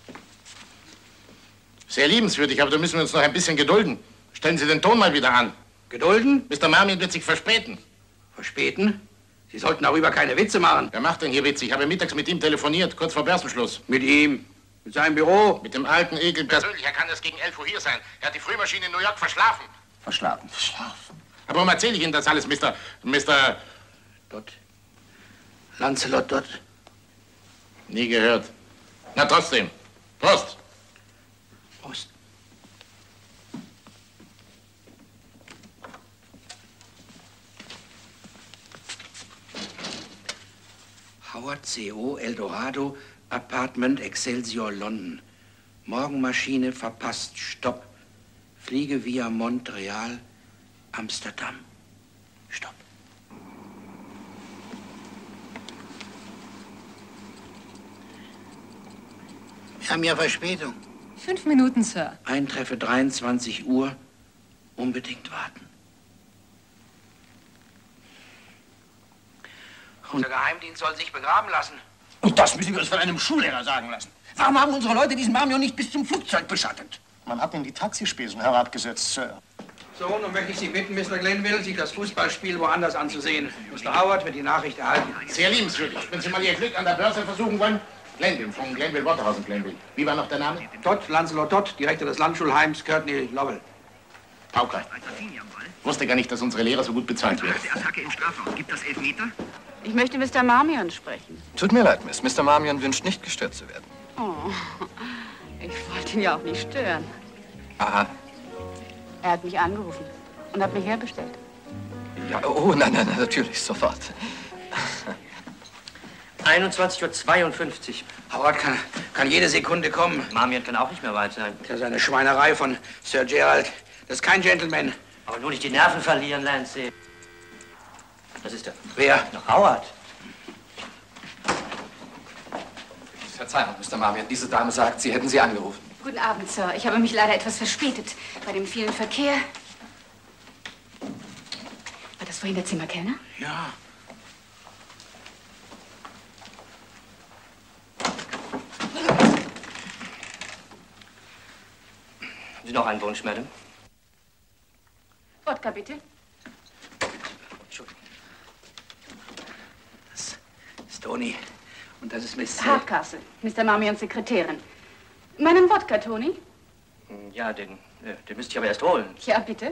Sehr liebenswürdig, aber da müssen wir uns noch ein bisschen gedulden. Stellen Sie den Ton mal wieder an. Gedulden? Mister Marmion wird sich verspäten. Verspäten? Sie sollten darüber keine Witze machen. Wer macht denn hier Witze? Ich habe mittags mit ihm telefoniert, kurz vor Börsenschluss. Mit ihm? Mit seinem Büro? Mit dem alten Egel persönlich. Er kann erst gegen elf Uhr hier sein. Er hat die Frühmaschine in New York verschlafen. Verschlafen? Verschlafen? Aber warum erzähle ich Ihnen das alles, Mister... Mister... Dott. Lancelot Dott. Nie gehört. Na trotzdem. Prost. Prost. Howard C O Eldorado, Apartment Excelsior London. Morgenmaschine verpasst, Stopp. Fliege via Montreal, Amsterdam. Stopp. Wir haben ja Verspätung. Fünf Minuten, Sir. Eintreffe dreiundzwanzig Uhr. Unbedingt warten. Unser Geheimdienst soll sich begraben lassen. Und das müssen wir uns von einem Schullehrer sagen lassen. Warum haben unsere Leute diesen Marmion nicht bis zum Flugzeug beschattet? Man hat ihm die Taxispesen herabgesetzt, Sir. So, nun möchte ich Sie bitten, Mister Glenville, sich das Fußballspiel woanders anzusehen. Mister Howard wird die Nachricht erhalten. Sehr liebenswürdig. Wenn Sie mal Ihr Glück an der Börse versuchen wollen. Glenville, von Glenville, Worthausen, Glenville. Wie war noch der Name? Dott, Lancelot Dott, Direktor des Landschulheims, Courtney Lovell. Pauker. Wusste gar nicht, dass unsere Lehrer so gut bezahlt werden. Attacke im Strafraum. Gibt das Elfmeter? Ich möchte Mister Marmion sprechen. Tut mir leid, Miss. Mister Marmion wünscht nicht gestört zu werden. Oh, ich wollte ihn ja auch nicht stören. Aha. Er hat mich angerufen und hat mich herbestellt. Ja, oh, nein, nein, nein, natürlich, sofort. einundzwanzig Uhr zweiundfünfzig. Howard kann, kann jede Sekunde kommen. Marmion kann auch nicht mehr weit sein. Das ist eine Schweinerei von Sir Gerald. Das ist kein Gentleman. Aber nur nicht die Nerven verlieren, Lancy. Das ist er. Wer? Noch Howard. Verzeihung, Mister Marmion. Diese Dame sagt, Sie hätten Sie angerufen. Guten Abend, Sir. Ich habe mich leider etwas verspätet bei dem vielen Verkehr. War das vorhin der Zimmerkellner? Ja. Haben Sie noch einen Wunsch, Madame? Wodka, bitte. Das ist Toni. Und das ist Miss... Hardcastle, Mister Marmions Sekretärin. Meinen Wodka, Toni? Ja, den, äh, den müsste ich aber erst holen. Ja, bitte.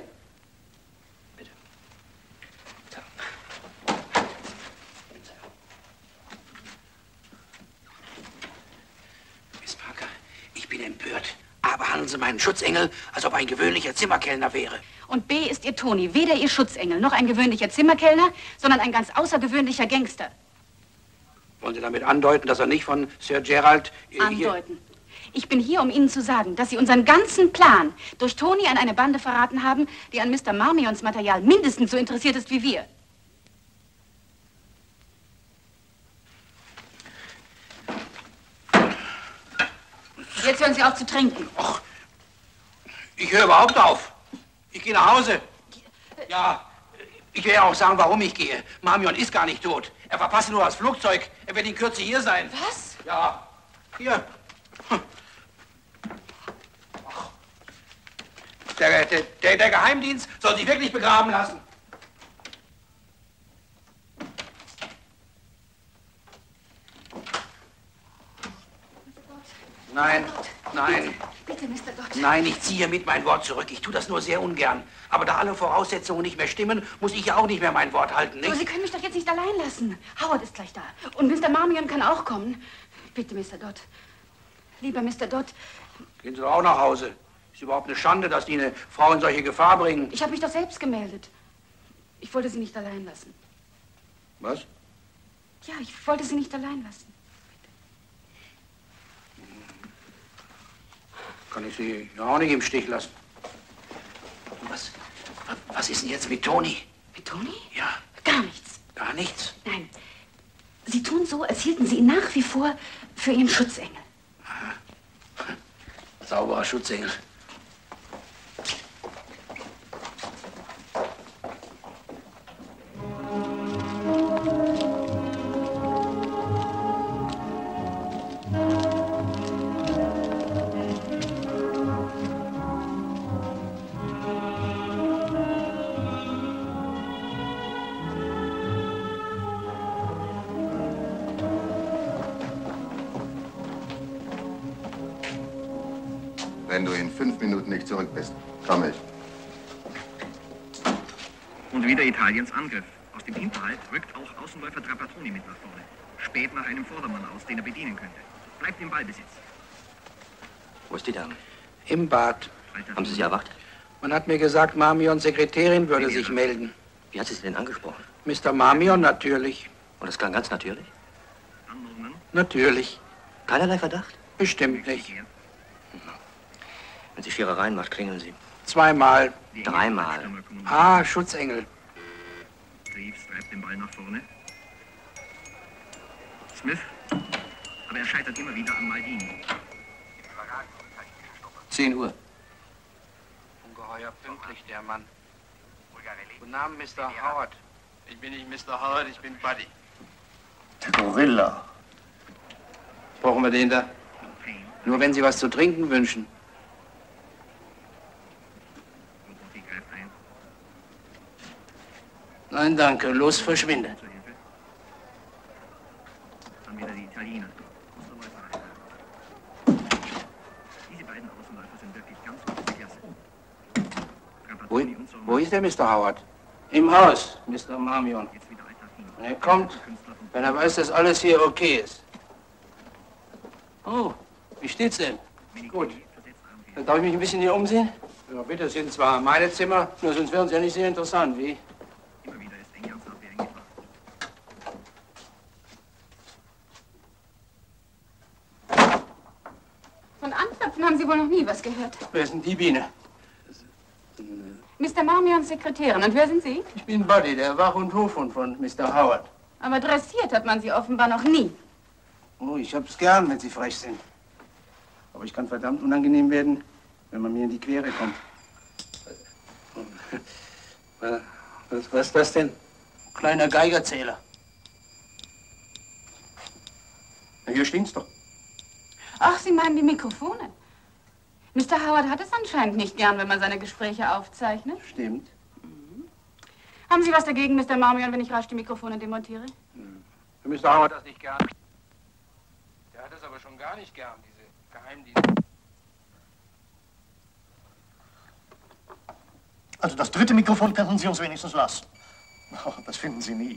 Miss Parker, ich bin empört. A, behandeln Sie meinen Schutzengel, als ob er ein gewöhnlicher Zimmerkellner wäre. Und B ist Ihr Toni weder Ihr Schutzengel noch ein gewöhnlicher Zimmerkellner, sondern ein ganz außergewöhnlicher Gangster. Wollen Sie damit andeuten, dass er nicht von Sir Gerald... Äh, Andeuten. Ich bin hier, um Ihnen zu sagen, dass Sie unseren ganzen Plan durch Toni an eine Bande verraten haben, die an Mister Marmions Material mindestens so interessiert ist wie wir. Jetzt hören Sie auf zu trinken. Och, ich höre überhaupt auf. Ich gehe nach Hause. Ja, ich werde auch sagen, warum ich gehe. Marmion ist gar nicht tot. Er verpasst nur das Flugzeug. Er wird in Kürze hier sein. Was? Ja, hier. Der, der, der, der Geheimdienst soll sich wirklich begraben lassen. Nein, nein. Bitte, Mister Gott. Nein, ich ziehe mit mein Wort zurück. Ich tue das nur sehr ungern. Aber da alle Voraussetzungen nicht mehr stimmen, muss ich ja auch nicht mehr mein Wort halten, nicht? Aber Sie können mich doch jetzt nicht allein lassen. Howard ist gleich da. Und Mister Marmion kann auch kommen. Bitte, Mister Dodd. Lieber Mister Dodd. Gehen Sie doch auch nach Hause. Ist überhaupt eine Schande, dass die eine Frau in solche Gefahr bringen. Ich habe mich doch selbst gemeldet. Ich wollte Sie nicht allein lassen. Was? Ja, ich wollte Sie nicht allein lassen. Kann ich Sie ja auch nicht im Stich lassen. Und was, was ist denn jetzt mit Toni? Mit Toni? Ja. Gar nichts. Gar nichts? Nein. Sie tun so, als hielten Sie ihn nach wie vor für Ihren Schutzengel. Sauberer Schutzengel. Wenn du in fünf Minuten nicht zurück bist, komme ich. Und wieder Italiens Angriff. Aus dem Hinterhalt rückt auch Außenläufer Trapattoni mit nach vorne. Spät nach einem Vordermann aus, den er bedienen könnte. Bleibt im Ballbesitz. Wo ist die Dame? Im Bad. Haben Sie sie erwartet? Man hat mir gesagt, Marmions Sekretärin würde sich melden. Wie hat sie Sie denn angesprochen? Mister Marmion natürlich. Und das klang ganz natürlich? Natürlich. Keinerlei Verdacht? Bestimmt nicht. Wenn sie Scherereien macht, klingeln Sie. Zweimal. Dreimal. Ah, Schutzengel. Reeves treibt den Ball nach vorne. Smith. Aber er scheitert immer wieder am Maldini. Zehn Uhr. Ungeheuer pünktlich, der Mann. Guten Abend, Mister Howard. Ich bin nicht Mister Howard, ich bin Buddy. Der Gorilla. Brauchen wir den da? Nur wenn Sie was zu trinken wünschen. Nein, danke. Los, verschwinde. Dann wieder die Italiener. Diese beiden Außenläufer sind wirklich ganz gute Klasse. Wo, wo ist der Mister Howard? Im Haus, Mister Marmion. Und er kommt, wenn er weiß, dass alles hier okay ist. Oh, wie steht's denn? Gut. Dann darf ich mich ein bisschen hier umsehen? Ja, bitte, das sind zwar meine Zimmer, nur sonst wären sie ja nicht sehr interessant, wie? Von Anklopfen haben Sie wohl noch nie was gehört. Wer ist denn die Biene? Mister Marmions Sekretärin. Und wer sind Sie? Ich bin Buddy, der Wach- und Hofhund von Mister Howard. Aber dressiert hat man Sie offenbar noch nie. Oh, ich hab's gern, wenn Sie frech sind. Aber ich kann verdammt unangenehm werden, wenn man mir in die Quere kommt. Was, was ist das denn? Kleiner Geigerzähler. Na, hier stinkt's doch. Ach, Sie meinen die Mikrofone. Mister Howard hat es anscheinend nicht gern, wenn man seine Gespräche aufzeichnet. Stimmt. Haben Sie was dagegen, Mister Marmion, wenn ich rasch die Mikrofone demontiere? Hm. Mister Howard das nicht gern. Der hat das aber schon gar nicht gern, diese Geheimdienste. Also das dritte Mikrofon könnten Sie uns wenigstens lassen. Oh, das finden Sie nie.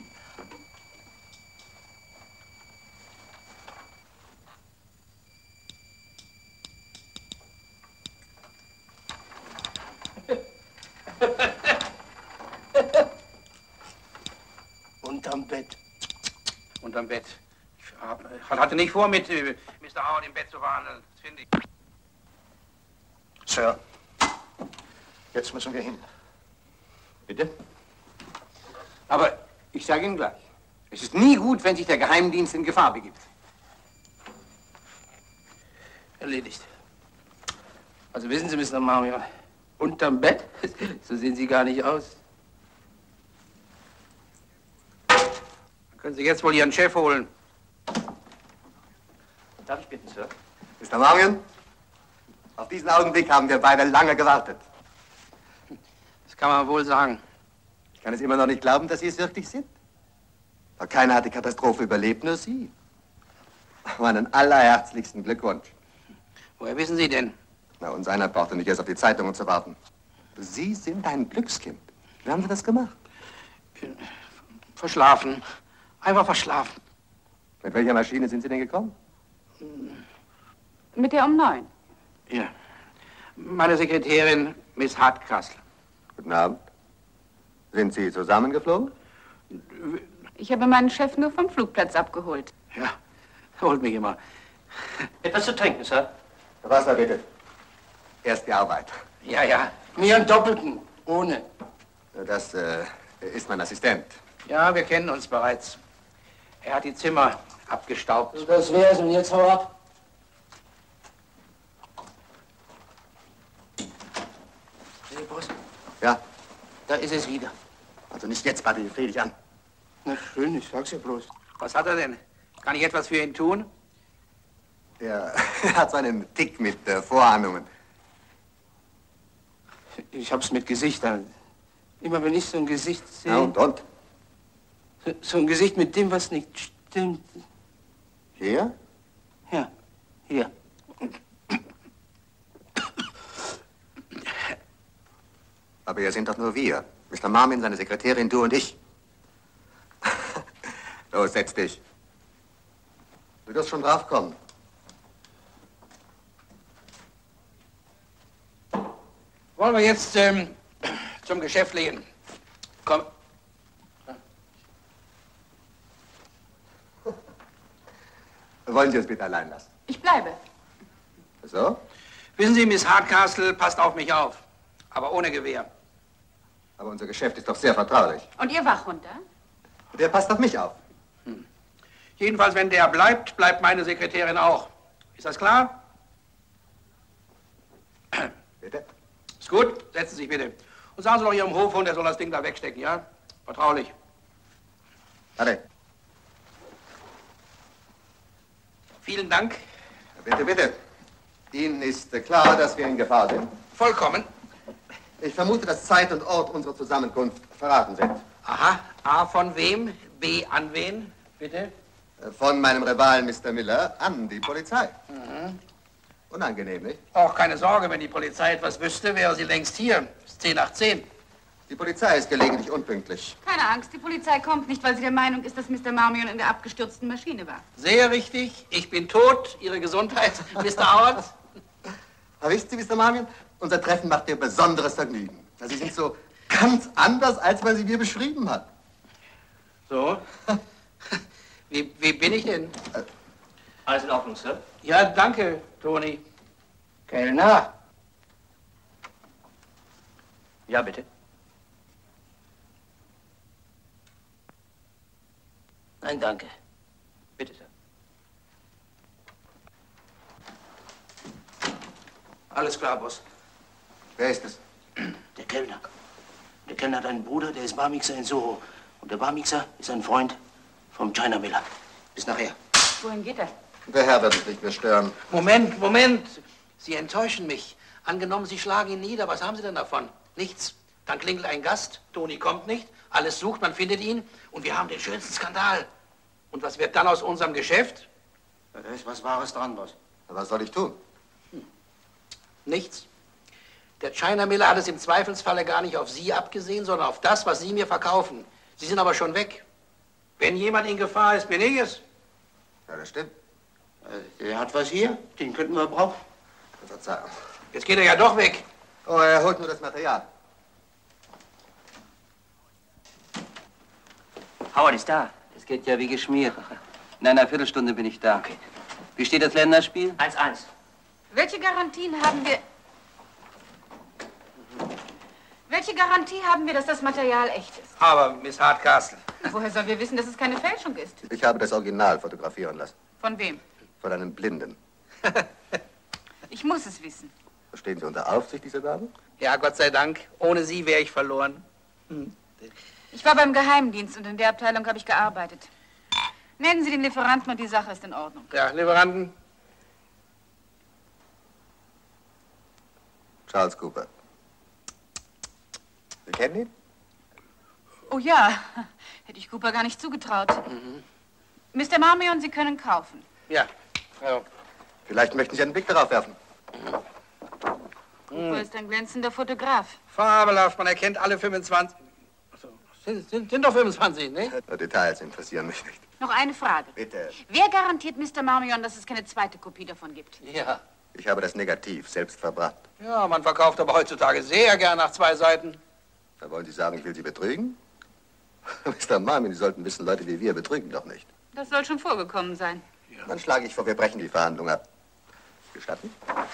Unterm Bett. Unterm Bett. Ich hab, hatte nicht vor, mit äh, Mister Howard im Bett zu verhandeln. Das finde ich. Sir, jetzt müssen wir hin. Bitte? Aber ich sage Ihnen gleich, es ist nie gut, wenn sich der Geheimdienst in Gefahr begibt. Erledigt. Also wissen Sie, Mister Marmion, unterm Bett? So sehen Sie gar nicht aus. Dann können Sie jetzt wohl Ihren Chef holen. Darf ich bitten, Sir? Mister Marmion, auf diesen Augenblick haben wir beide lange gewartet. Das kann man wohl sagen. Ich kann es immer noch nicht glauben, dass Sie es wirklich sind. Doch keiner hat die Katastrophe überlebt, nur Sie. Meinen allerherzlichsten Glückwunsch. Woher wissen Sie denn? Na, uns einer brauchte nicht erst auf die Zeitungen zu warten. Sie sind ein Glückskind. Wie haben Sie das gemacht? Verschlafen. Einfach verschlafen. Mit welcher Maschine sind Sie denn gekommen? Mit der um neun. Ja. Meine Sekretärin, Miss Hardcastle. Guten Abend. Sind Sie zusammengeflogen? Ich habe meinen Chef nur vom Flugplatz abgeholt. Ja, holt mich immer. Etwas zu trinken, Sir? Wasser, bitte. Erst die Arbeit. Ja, ja. Mir einen Doppelten. Ohne. Das äh, ist mein Assistent. Ja, wir kennen uns bereits. Er hat die Zimmer abgestaubt. Das wär's und jetzt hau ab. Hey, Boss. Ja? Da ist es wieder. Also nicht jetzt, Buddy, dreh dich an. Na schön, ich sag's ja bloß. Was hat er denn? Kann ich etwas für ihn tun? Er hat so einen Tick mit äh, Vorahnungen. Ich hab's mit Gesichtern. Immer wenn ich so ein Gesicht sehe... Ja, und, und? So, so ein Gesicht mit dem, was nicht stimmt. Hier? Ja, hier. Aber ihr sind doch nur wir. Mister Marmion, seine Sekretärin, du und ich. Los, setz dich. Du wirst schon draufkommen. Wollen wir jetzt ähm, zum Geschäftlichen? Komm. Wollen Sie uns bitte allein lassen? Ich bleibe. So? Wissen Sie, Miss Hardcastle, passt auf mich auf. Aber ohne Gewehr. Aber unser Geschäft ist doch sehr vertraulich. Und Ihr Wachhund, da? Der passt auf mich auf. Hm. Jedenfalls, wenn der bleibt, bleibt meine Sekretärin auch. Ist das klar? Bitte? Ist gut, setzen Sie sich bitte. Und sagen Sie doch Ihrem Hofhund, der soll das Ding da wegstecken, ja? Vertraulich. Warte. Vielen Dank. Bitte, bitte. Ihnen ist äh, klar, dass wir in Gefahr sind? Vollkommen. Ich vermute, dass Zeit und Ort unserer Zusammenkunft verraten sind. Aha. A von wem? B an wen? Bitte? Von meinem Rivalen Mister Miller an die Polizei. Mhm. Unangenehm, nicht? Auch keine Sorge, wenn die Polizei etwas wüsste, wäre sie längst hier. Es ist zehn nach zehn. Die Polizei ist gelegentlich unpünktlich. Keine Angst, die Polizei kommt nicht, weil sie der Meinung ist, dass Mister Marmion in der abgestürzten Maschine war. Sehr richtig. Ich bin tot. Ihre Gesundheit, Mister Howard. Aber wissen Sie, Mister Marmion, unser Treffen macht mir besonderes Vergnügen. Sie sind so ganz anders, als man sie mir beschrieben hat. So? Wie, wie bin ich denn? Alles in Ordnung, Sir? Ja, danke, Toni. Kellner. Ja, bitte. Nein, danke. Bitte, Sir. Alles klar, Boss. Wer ist es? Der Kellner. Der Kellner hat einen Bruder, der ist Barmixer in Soho. Und der Barmixer ist ein Freund vom China Miller. Bis nachher. Wohin geht er? Der Herr wird uns nicht mehr stören. Moment, Moment. Sie enttäuschen mich. Angenommen, Sie schlagen ihn nieder. Was haben Sie denn davon? Nichts. Dann klingelt ein Gast. Toni kommt nicht. Alles sucht, man findet ihn und wir haben den schönsten Skandal. Und was wird dann aus unserem Geschäft? Da ist was Wahres dran, Boss. Was soll ich tun? Hm. Nichts. Der China Miller hat es im Zweifelsfalle gar nicht auf Sie abgesehen, sondern auf das, was Sie mir verkaufen. Sie sind aber schon weg. Wenn jemand in Gefahr ist, bin ich es. Ja, das stimmt. Er hat was hier, den könnten wir brauchen. Verzeihung. Jetzt geht er ja doch weg. Oh, er holt nur das Material. Howard ist da. Es geht ja wie geschmiert. In einer Viertelstunde bin ich da. Okay. Wie steht das Länderspiel? eins eins. Welche Garantien haben wir... Welche Garantie haben wir, dass das Material echt ist? Aber, Miss Hardcastle. Woher sollen wir wissen, dass es keine Fälschung ist? Ich habe das Original fotografieren lassen. Von wem? Von einem Blinden. Ich muss es wissen. Stehen Sie unter Aufsicht, diese Dame? Ja, Gott sei Dank. Ohne Sie wäre ich verloren. Hm. Ich war beim Geheimdienst und in der Abteilung habe ich gearbeitet. Nennen Sie den Lieferanten und die Sache ist in Ordnung. Ja, Lieferanten? Charles Cooper. Sie kennen ihn? Oh ja, hätte ich Cooper gar nicht zugetraut. Mhm. Mister Marmion, Sie können kaufen. Ja. ja. Vielleicht möchten Sie einen Blick darauf werfen. Mhm. Cooper ist ein glänzender Fotograf. Fabelhaft, man erkennt alle fünfundzwanzig. Also, sind, sind, sind doch fünfundzwanzig, ne? Details interessieren mich nicht. Noch eine Frage. Bitte. Wer garantiert Mister Marmion, dass es keine zweite Kopie davon gibt? Ja. Ich habe das Negativ selbst verbrannt. Ja, man verkauft aber heutzutage sehr gern nach zwei Seiten. Da wollen Sie sagen, ich will Sie betrügen? Mister Marmion, Sie sollten wissen, Leute wie wir betrügen doch nicht. Das soll schon vorgekommen sein. Ja. Dann schlage ich vor, wir brechen die Verhandlung ab. Gestatten?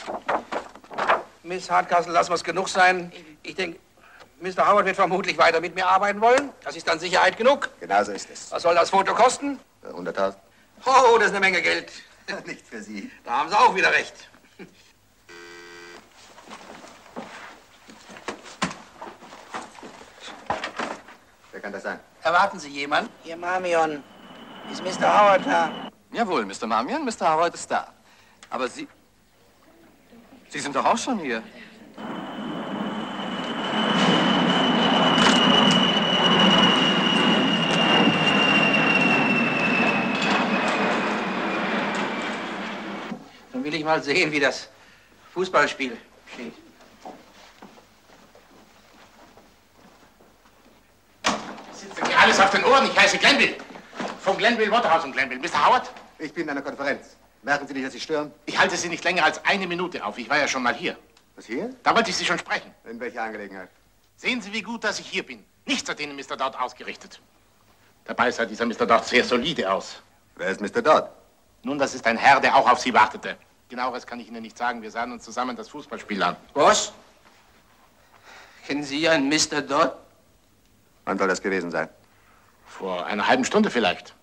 Miss Hardcastle, lass was genug sein. Ich denke, Mister Howard wird vermutlich weiter mit mir arbeiten wollen. Das ist dann Sicherheit genug. Genauso ist es. Was soll das Foto kosten? hunderttausend. Oh, das ist eine Menge Geld. Nicht für Sie. Da haben Sie auch wieder recht. Wer kann das sein? Erwarten Sie jemanden? Ihr Marmion. Ist Mister Howard da? Jawohl, Mister Marmion, Mister Howard ist da. Aber Sie... Sie sind doch auch schon hier. Dann will ich mal sehen, wie das Fußballspiel steht. Sitzen Sie alles auf den Ohren? Ich heiße Glenville. Vom Glenville Waterhouse in Glenville. Mister Howard? Ich bin in einer Konferenz. Merken Sie nicht, dass Sie stören? Ich halte Sie nicht länger als eine Minute auf. Ich war ja schon mal hier. Was, hier? Da wollte ich Sie schon sprechen. In welcher Angelegenheit? Sehen Sie, wie gut, dass ich hier bin. Nichts hat Ihnen Mister Dodd ausgerichtet. Dabei sah dieser Mister Dodd sehr solide aus. Wer ist Mister Dodd? Nun, das ist ein Herr, der auch auf Sie wartete. Genaueres kann ich Ihnen nicht sagen. Wir sahen uns zusammen das Fußballspiel an. Was? Kennen Sie einen Mister Dodd? Wann soll das gewesen sein? Vor einer halben Stunde vielleicht.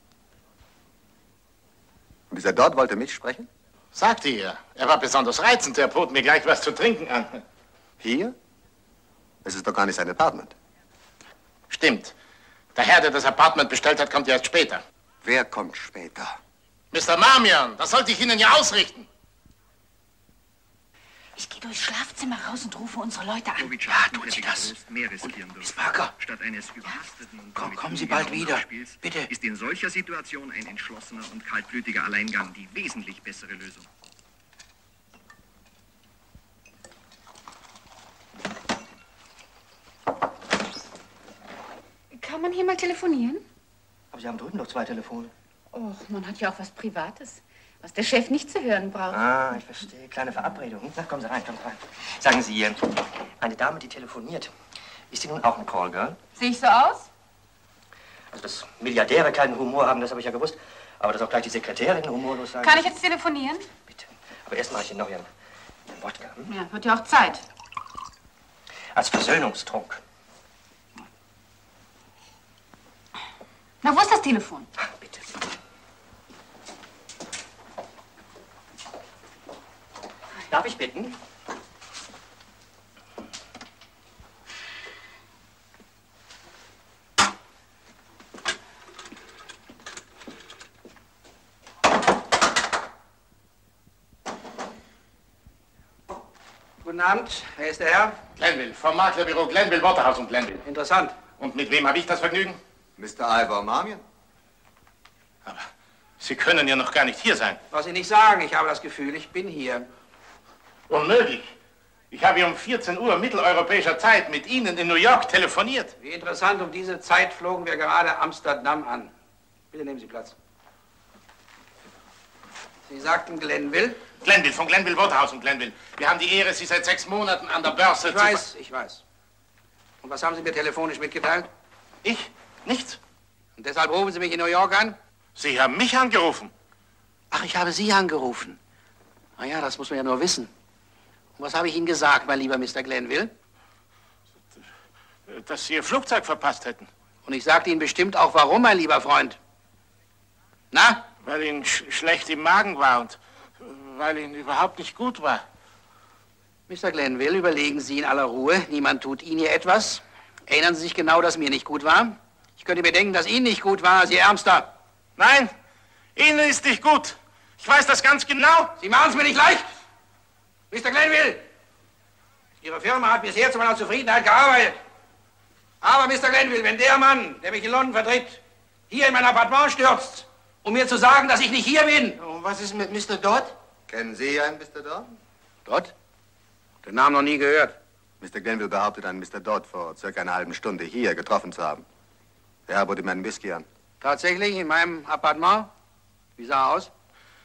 Und dieser Dodd wollte mich sprechen? Sagte er. Er war besonders reizend. Er bot mir gleich was zu trinken an. Hier? Es ist doch gar nicht sein Apartment. Stimmt. Der Herr, der das Apartment bestellt hat, kommt erst später. Wer kommt später? Mister Marmion, das sollte ich Ihnen ja ausrichten. Ich gehe durchs Schlafzimmer raus und rufe unsere Leute an. Ja, tun Sie das. Und Miss Parker, Statt eines überhasteten und komm, kommen Sie bald wieder. Bitte. Ist in solcher Situation ein entschlossener und kaltblütiger Alleingang die wesentlich bessere Lösung. Kann man hier mal telefonieren? Aber Sie haben drüben noch zwei Telefone. Och, man hat ja auch was Privates, was der Chef nicht zu hören braucht. Ah, ich verstehe. Kleine Verabredung. Na, kommen Sie rein, kommen Sie rein. Sagen Sie, äh, eine Dame, die telefoniert, ist die nun auch ein Callgirl? Sehe ich so aus? Also, dass Milliardäre keinen Humor haben, das habe ich ja gewusst. Aber dass auch gleich die Sekretärin humorlos sein Kann ich jetzt telefonieren? Bitte. Aber erst mache ich Ihnen noch Ihren, Ihren Wodka. Hm? Ja, wird ja auch Zeit. Als Versöhnungstrunk. Na, wo ist das Telefon? Ach, bitte. Darf ich bitten? Guten Abend. Wer ist der Herr? Glenville, vom Maklerbüro Glenville Waterhouse und Glenville. Interessant. Und mit wem habe ich das Vergnügen? Mister Ivor Marmion. Aber Sie können ja noch gar nicht hier sein. Was Sie nicht sagen, ich habe das Gefühl, ich bin hier. Unmöglich. Ich habe um vierzehn Uhr mitteleuropäischer Zeit mit Ihnen in New York telefoniert. Wie interessant, um diese Zeit flogen wir gerade Amsterdam an. Bitte nehmen Sie Platz. Sie sagten Glenville? Glenville, von Glenville Waterhouse und Glenville. Wir haben die Ehre, Sie seit sechs Monaten an der Börse Ich zu... weiß, ich weiß. Und was haben Sie mir telefonisch mitgeteilt? Ich? Nichts. Und deshalb rufen Sie mich in New York an? Sie haben mich angerufen. Ach, ich habe Sie angerufen. Na ja, das muss man ja nur wissen. Und was habe ich Ihnen gesagt, mein lieber Mister Glenville? Dass Sie Ihr Flugzeug verpasst hätten. Und ich sagte Ihnen bestimmt auch, warum, mein lieber Freund. Na? Weil Ihnen sch schlecht im Magen war und weil Ihnen überhaupt nicht gut war. Mister Glenville, überlegen Sie in aller Ruhe. Niemand tut Ihnen hier etwas. Erinnern Sie sich genau, dass mir nicht gut war? Ich könnte mir denken, dass Ihnen nicht gut war, Sie Ärmster. Nein, Ihnen ist nicht gut. Ich weiß das ganz genau. Sie machen es mir nicht leicht. Mister Glenville, Ihre Firma hat bisher zu meiner Zufriedenheit gearbeitet. Aber, Mister Glenville, wenn der Mann, der mich in London vertritt, hier in mein Appartement stürzt, um mir zu sagen, dass ich nicht hier bin. Und was ist mit Mister Dodd? Kennen Sie einen Mister Dodd? Dodd? Den Namen noch nie gehört. Mister Glenville behauptet, einen Mister Dodd vor circa einer halben Stunde hier getroffen zu haben. Er bot ihm einen Whisky an. Tatsächlich, in meinem Appartement? Wie sah er aus?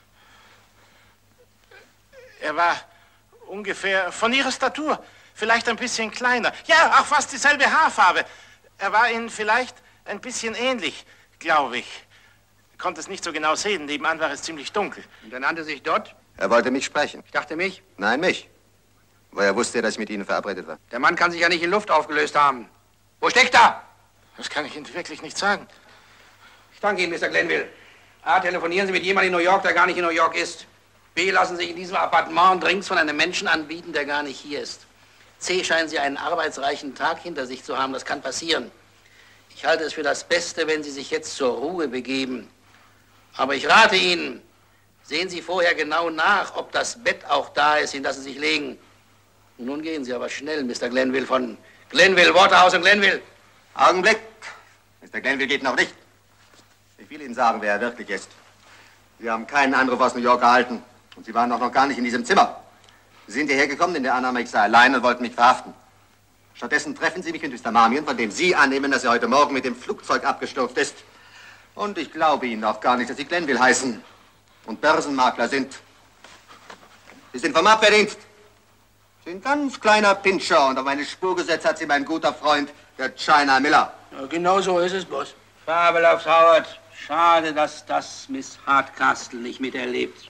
Er war ungefähr von Ihrer Statur, vielleicht ein bisschen kleiner. Ja, auch fast dieselbe Haarfarbe. Er war Ihnen vielleicht ein bisschen ähnlich, glaube ich. Ich konnte es nicht so genau sehen, nebenan war es ziemlich dunkel. Und er nannte sich Dodd? Er wollte mich sprechen. Ich dachte mich? Nein, mich. Woher wusste er, dass ich mit Ihnen verabredet war? Der Mann kann sich ja nicht in Luft aufgelöst haben. Wo steckt er? Das kann ich Ihnen wirklich nicht sagen. Ich danke Ihnen, Mister Glenville. A, telefonieren Sie mit jemandem in New York, der gar nicht in New York ist. B, lassen Sie sich in diesem Appartement Drinks von einem Menschen anbieten, der gar nicht hier ist. C, scheinen Sie einen arbeitsreichen Tag hinter sich zu haben. Das kann passieren. Ich halte es für das Beste, wenn Sie sich jetzt zur Ruhe begeben. Aber ich rate Ihnen, sehen Sie vorher genau nach, ob das Bett auch da ist, in das Sie sich legen. Und nun gehen Sie aber schnell, Mister Glenville von Glenville, Waterhouse und Glenville. Augenblick. Mister Glenville geht noch nicht. Ich will Ihnen sagen, wer er wirklich ist. Sie haben keinen Anruf aus New York erhalten. Und Sie waren auch noch gar nicht in diesem Zimmer. Sie sind hierher gekommen in der Annahme, ich sei allein und wollten mich verhaften. Stattdessen treffen Sie mich mit Mister Marmion, von dem Sie annehmen, dass er heute Morgen mit dem Flugzeug abgestürzt ist. Und ich glaube Ihnen auch gar nicht, dass Sie Glenville heißen und Börsenmakler sind. Sie sind vom Abwehrdienst. Sie sind ein ganz kleiner Pinscher und auf meine Spur gesetzt hat Sie mein guter Freund, der China Miller. Ja, genau so ist es, Boss. Fabelhaft, Howard. Schade, dass das Miss Hardcastle nicht miterlebt.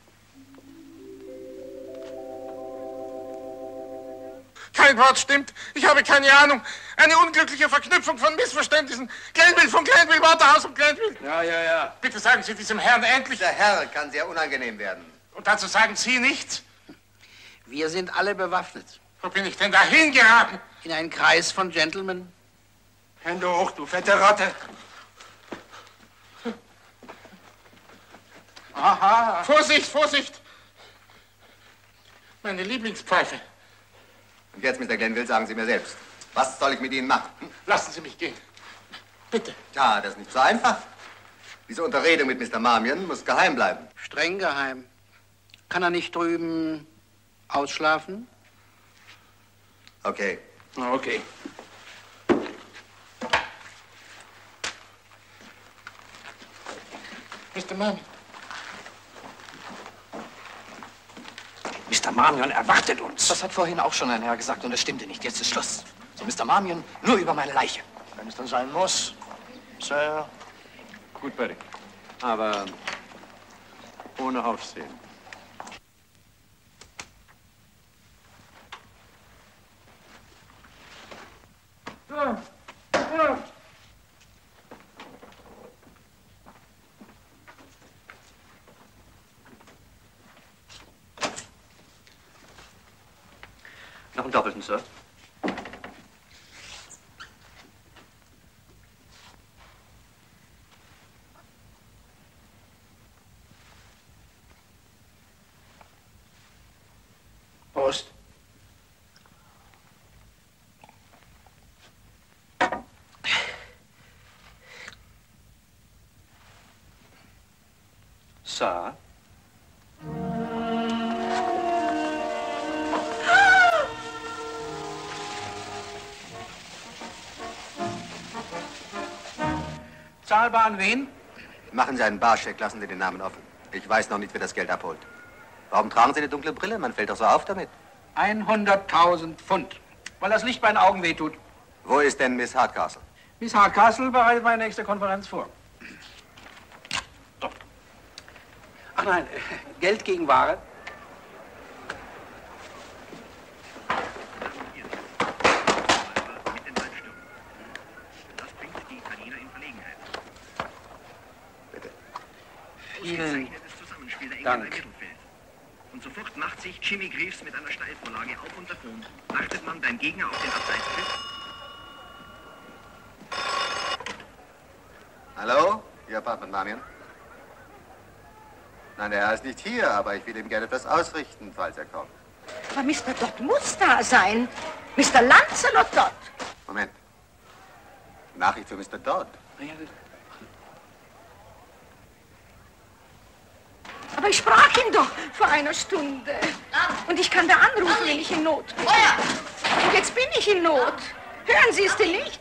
Kein Wort stimmt. Ich habe keine Ahnung. Eine unglückliche Verknüpfung von Missverständnissen. Glenville von Glenville, Waterhouse und Glenville. Ja, ja, ja. Bitte sagen Sie diesem Herrn endlich... Der Herr kann sehr unangenehm werden. Und dazu sagen Sie nichts? Wir sind alle bewaffnet. Wo bin ich denn dahin geraten? In einen Kreis von Gentlemen. Hände hoch, du fette Ratte. Aha. Vorsicht, Vorsicht. Meine Lieblingspfeife. Und jetzt, Mister Glenville, sagen Sie mir selbst. Was soll ich mit Ihnen machen? Hm? Lassen Sie mich gehen. Bitte. Ja, das ist nicht so einfach. Diese Unterredung mit Mister Marmion muss geheim bleiben. Streng geheim. Kann er nicht drüben ausschlafen? Okay. Okay. Mister Marmion. Mister Marmion erwartet uns. Das hat vorhin auch schon ein Herr gesagt und es stimmte nicht. Jetzt ist Schluss. So, Mister Marmion, nur über meine Leiche. Wenn es dann sein muss, Sir. Gut, Barry. Aber ohne Aufsehen. Ja. Ja. Noch einen doppelten, Sir. Prost. Sir? Zahlbar an wen? Machen Sie einen Barscheck, lassen Sie den Namen offen. Ich weiß noch nicht, wer das Geld abholt. Warum tragen Sie eine dunkle Brille? Man fällt doch so auf damit. hunderttausend Pfund, weil das Licht bei den Augen wehtut. Wo ist denn Miss Hardcastle? Miss Hardcastle bereitet meine nächste Konferenz vor. So. Ach nein, Geld gegen Ware. Vielen Dank. Und sofort macht sich Jimmy Greaves mit einer Steilvorlage auf und davon. Achtet man beim Gegner auf den Abseitspfiff? Hallo? Ihr Apartment, Marion? Nein, der Herr ist nicht hier, aber ich will ihm gerne etwas ausrichten, falls er kommt. Aber Mister Dodd muss da sein. Mister Lancelot Dodd. Moment. Nachricht für Mister Dodd. Aber ich sprach ihn doch vor einer Stunde. Und ich kann da anrufen, wenn ich in Not bin. Und jetzt bin ich in Not. Hören Sie es denn nicht?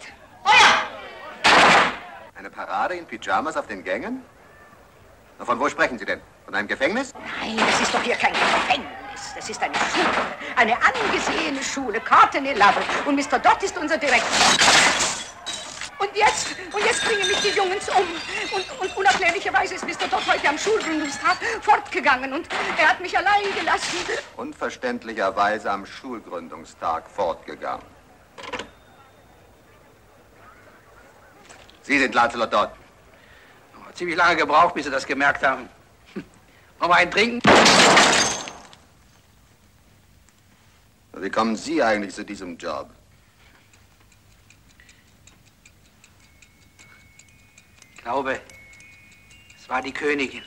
Eine Parade in Pyjamas auf den Gängen? Na, von wo sprechen Sie denn? Von einem Gefängnis? Nein, das ist doch hier kein Gefängnis. Das ist eine Schule. Eine angesehene Schule. Courtenay Lovell. Und Mister Dodd ist unser Direktor. Und jetzt, und jetzt bringen mich die Jungs um. Und, und unerklärlicherweise ist Mister Dodd heute am Schulgründungstag fortgegangen und er hat mich allein gelassen. Unverständlicherweise am Schulgründungstag fortgegangen. Sie sind Lancelot Dodd. Oh, ziemlich lange gebraucht, bis Sie das gemerkt haben. Wollen wir einen trinken? Wie kommen Sie eigentlich zu diesem Job? Ich glaube, es war die Königin.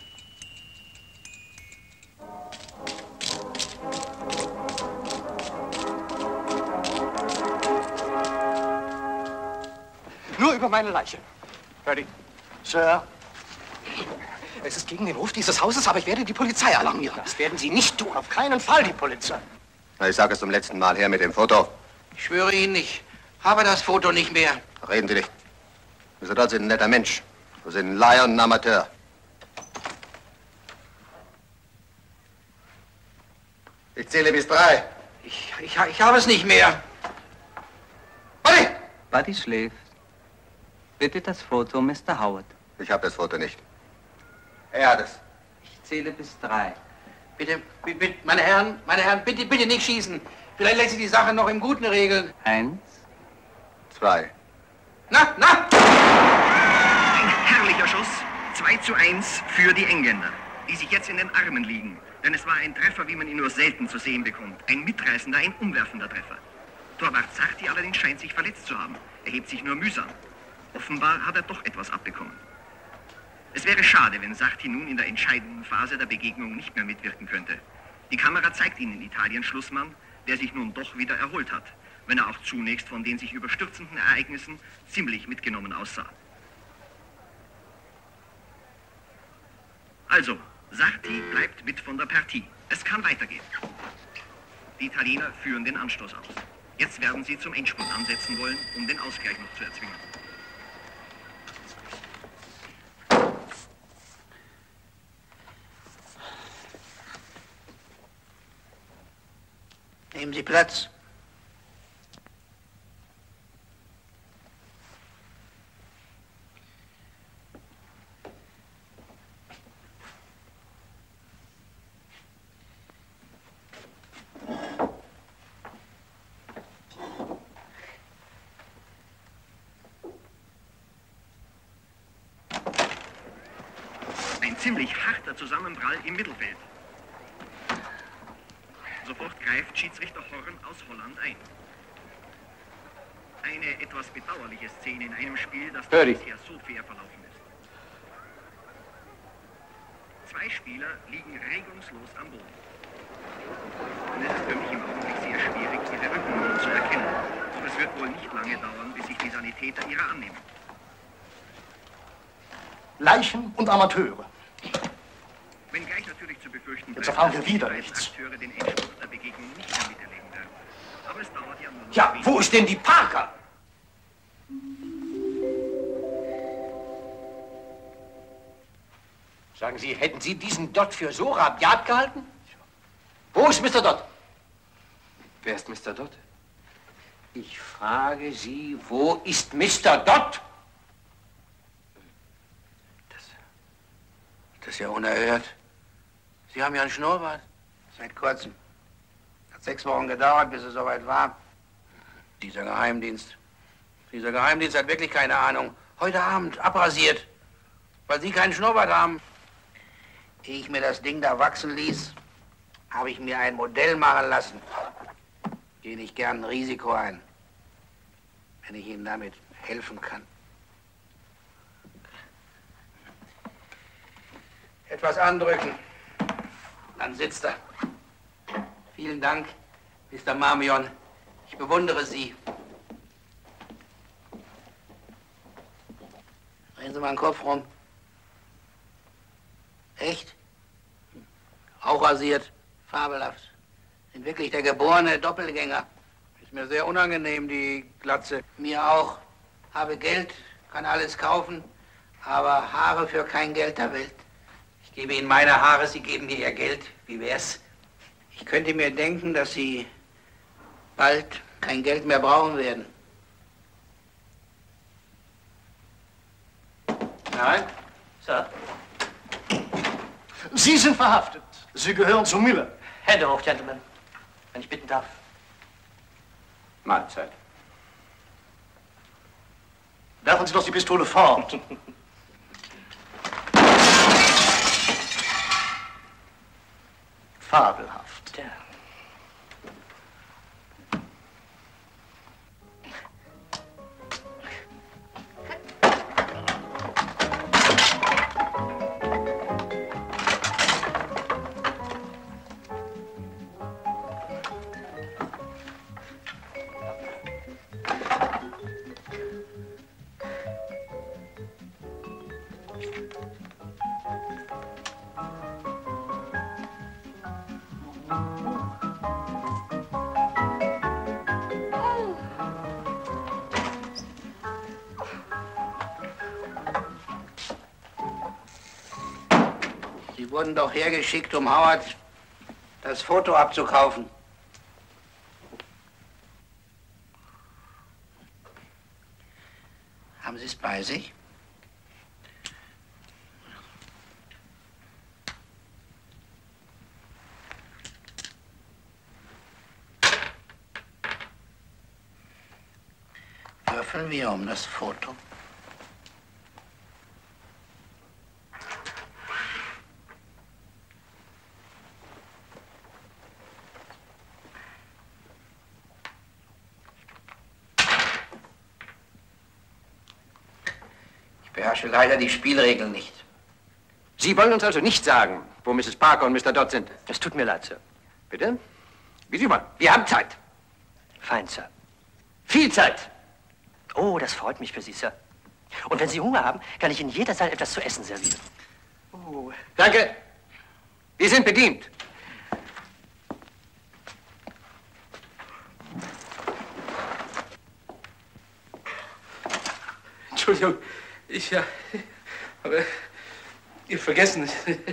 Nur über meine Leiche. Fertig. Sir. Es ist gegen den Ruf dieses Hauses, aber ich werde die Polizei alarmieren. Das werden Sie nicht tun. Auf keinen Fall die Polizei. Na, ich sage es zum letzten Mal, her mit dem Foto. Ich schwöre Ihnen, ich habe das Foto nicht mehr. Reden Sie nicht. Mister Dodd sind ein netter Mensch. Sie sind ein Laie und ein Amateur. Ich zähle bis drei. Ich, ich, ich habe es nicht mehr. Buddy! Buddy schläft. Bitte das Foto, Mister Howard. Ich habe das Foto nicht. Er hat es. Ich zähle bis drei. Bitte, bitte, meine Herren, meine Herren, bitte, bitte nicht schießen. Vielleicht lässt sich die Sache noch im Guten regeln. Eins. Zwei. Na, na! Ein herrlicher Schuss. zwei zu eins für die Engländer, die sich jetzt in den Armen liegen. Denn es war ein Treffer, wie man ihn nur selten zu sehen bekommt. Ein mitreißender, ein umwerfender Treffer. Torwart Sarti allerdings scheint sich verletzt zu haben. Er hebt sich nur mühsam. Offenbar hat er doch etwas abbekommen. Es wäre schade, wenn Sarti nun in der entscheidenden Phase der Begegnung nicht mehr mitwirken könnte. Die Kamera zeigt Ihnen Italiens Schlussmann, der sich nun doch wieder erholt hat, wenn er auch zunächst von den sich überstürzenden Ereignissen ziemlich mitgenommen aussah. Also, Sarti bleibt mit von der Partie. Es kann weitergehen. Die Italiener führen den Anstoß aus. Jetzt werden sie zum Endspurt ansetzen wollen, um den Ausgleich noch zu erzwingen. Nehmen Sie Platz. Ein ziemlich harter Zusammenprall im Mittelfeld. Sofort greift Schiedsrichter Horn aus Holland ein. Eine etwas bedauerliche Szene in einem Spiel, das bisher so fair verlaufen ist. Zwei Spieler liegen regungslos am Boden. Und es ist für mich im Augenblick sehr schwierig, ihre Rückennummern zu erkennen. Und es wird wohl nicht lange dauern, bis sich die Sanitäter ihrer annehmen. Leichen und Amateure. Jetzt erfahren wir wieder nichts. Ja, wo ist denn die Parker? Sagen Sie, hätten Sie diesen Dott für so rabiat gehalten? Wo ist Mister Dott? Wer ist Mister Dott? Ich frage Sie, wo ist Mister Dott? Das ist ja unerhört. Sie haben ja einen Schnurrbart. Seit kurzem. Hat sechs Wochen gedauert, bis es soweit war. Dieser Geheimdienst. Dieser Geheimdienst hat wirklich keine Ahnung. Heute Abend abrasiert. Weil Sie keinen Schnurrbart haben. Ehe ich mir das Ding da wachsen ließ, habe ich mir ein Modell machen lassen. Gehe nicht gern ein Risiko ein. Wenn ich Ihnen damit helfen kann. Etwas andrücken. Dann sitzt er. Vielen Dank, Mister Marmion. Ich bewundere Sie. Drehen Sie mal den Kopf rum. Echt? Auch rasiert. Fabelhaft. Sind wirklich der geborene Doppelgänger. Ist mir sehr unangenehm, die Glatze. Mir auch. Habe Geld, kann alles kaufen, aber Haare für kein Geld der Welt. Ich gebe Ihnen meine Haare, Sie geben mir Ihr Geld. Wie wär's? Ich könnte mir denken, dass Sie bald kein Geld mehr brauchen werden. Nein, Sir. Sie sind verhaftet. Sie gehören zu Miller. Hände hoch, Gentlemen, wenn ich bitten darf. Mahlzeit. Werfen Sie doch die Pistole fort. Fabelhaft. Ja. Sie wurden doch hergeschickt, um Howard das Foto abzukaufen. Haben Sie es bei sich? Würfeln wir um das Foto. Ich beherrsche leider die Spielregeln nicht. Sie wollen uns also nicht sagen, wo Misses Parker und Mister Dott sind? Es tut mir leid, Sir. Bitte? Wie Sie wollen. Wir haben Zeit. Fein, Sir. Viel Zeit. Oh, das freut mich für Sie, Sir. Und wenn Sie Hunger haben, kann ich Ihnen jederzeit etwas zu essen servieren. Oh. Danke. Wir sind bedient. Entschuldigung, ich ja, aber ihr vergessen.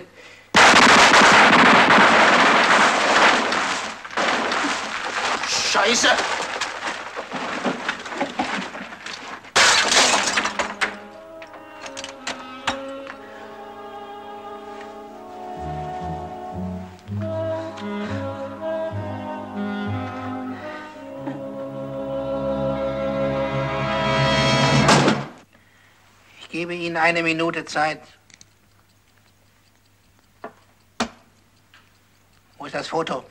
Scheiße! Ich gebe Ihnen eine Minute Zeit. Wo ist das Foto?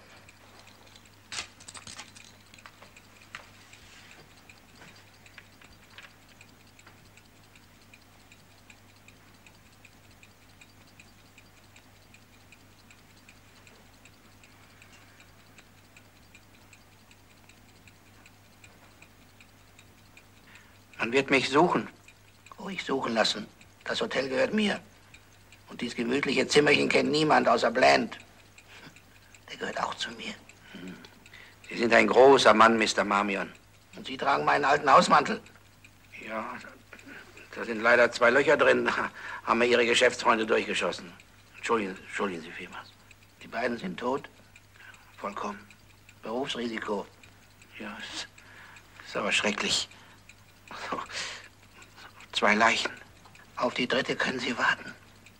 Man wird mich suchen. Ruhig suchen lassen. Das Hotel gehört mir. Und dieses gemütliche Zimmerchen kennt niemand außer Bland. Der gehört auch zu mir. Sie sind ein großer Mann, Mister Marmion. Und Sie tragen meinen alten Hausmantel. Ja, da sind leider zwei Löcher drin. Da haben mir Ihre Geschäftsfreunde durchgeschossen. Entschuldigen, entschuldigen Sie vielmals. Die beiden sind tot? Vollkommen. Berufsrisiko. Ja, ist, ist aber schrecklich. So, zwei Leichen. Auf die dritte können Sie warten.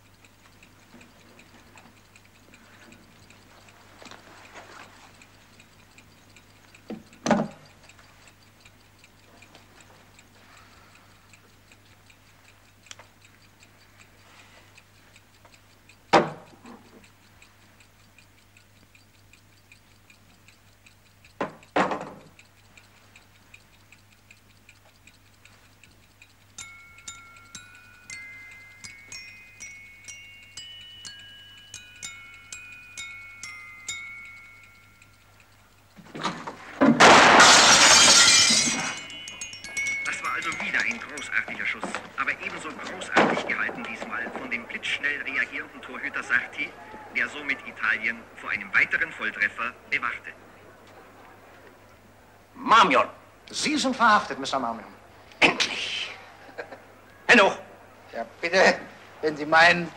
Marmion! Sie sind verhaftet, Mister Marmion. Endlich! Hände hoch! Ja, bitte, wenn Sie meinen...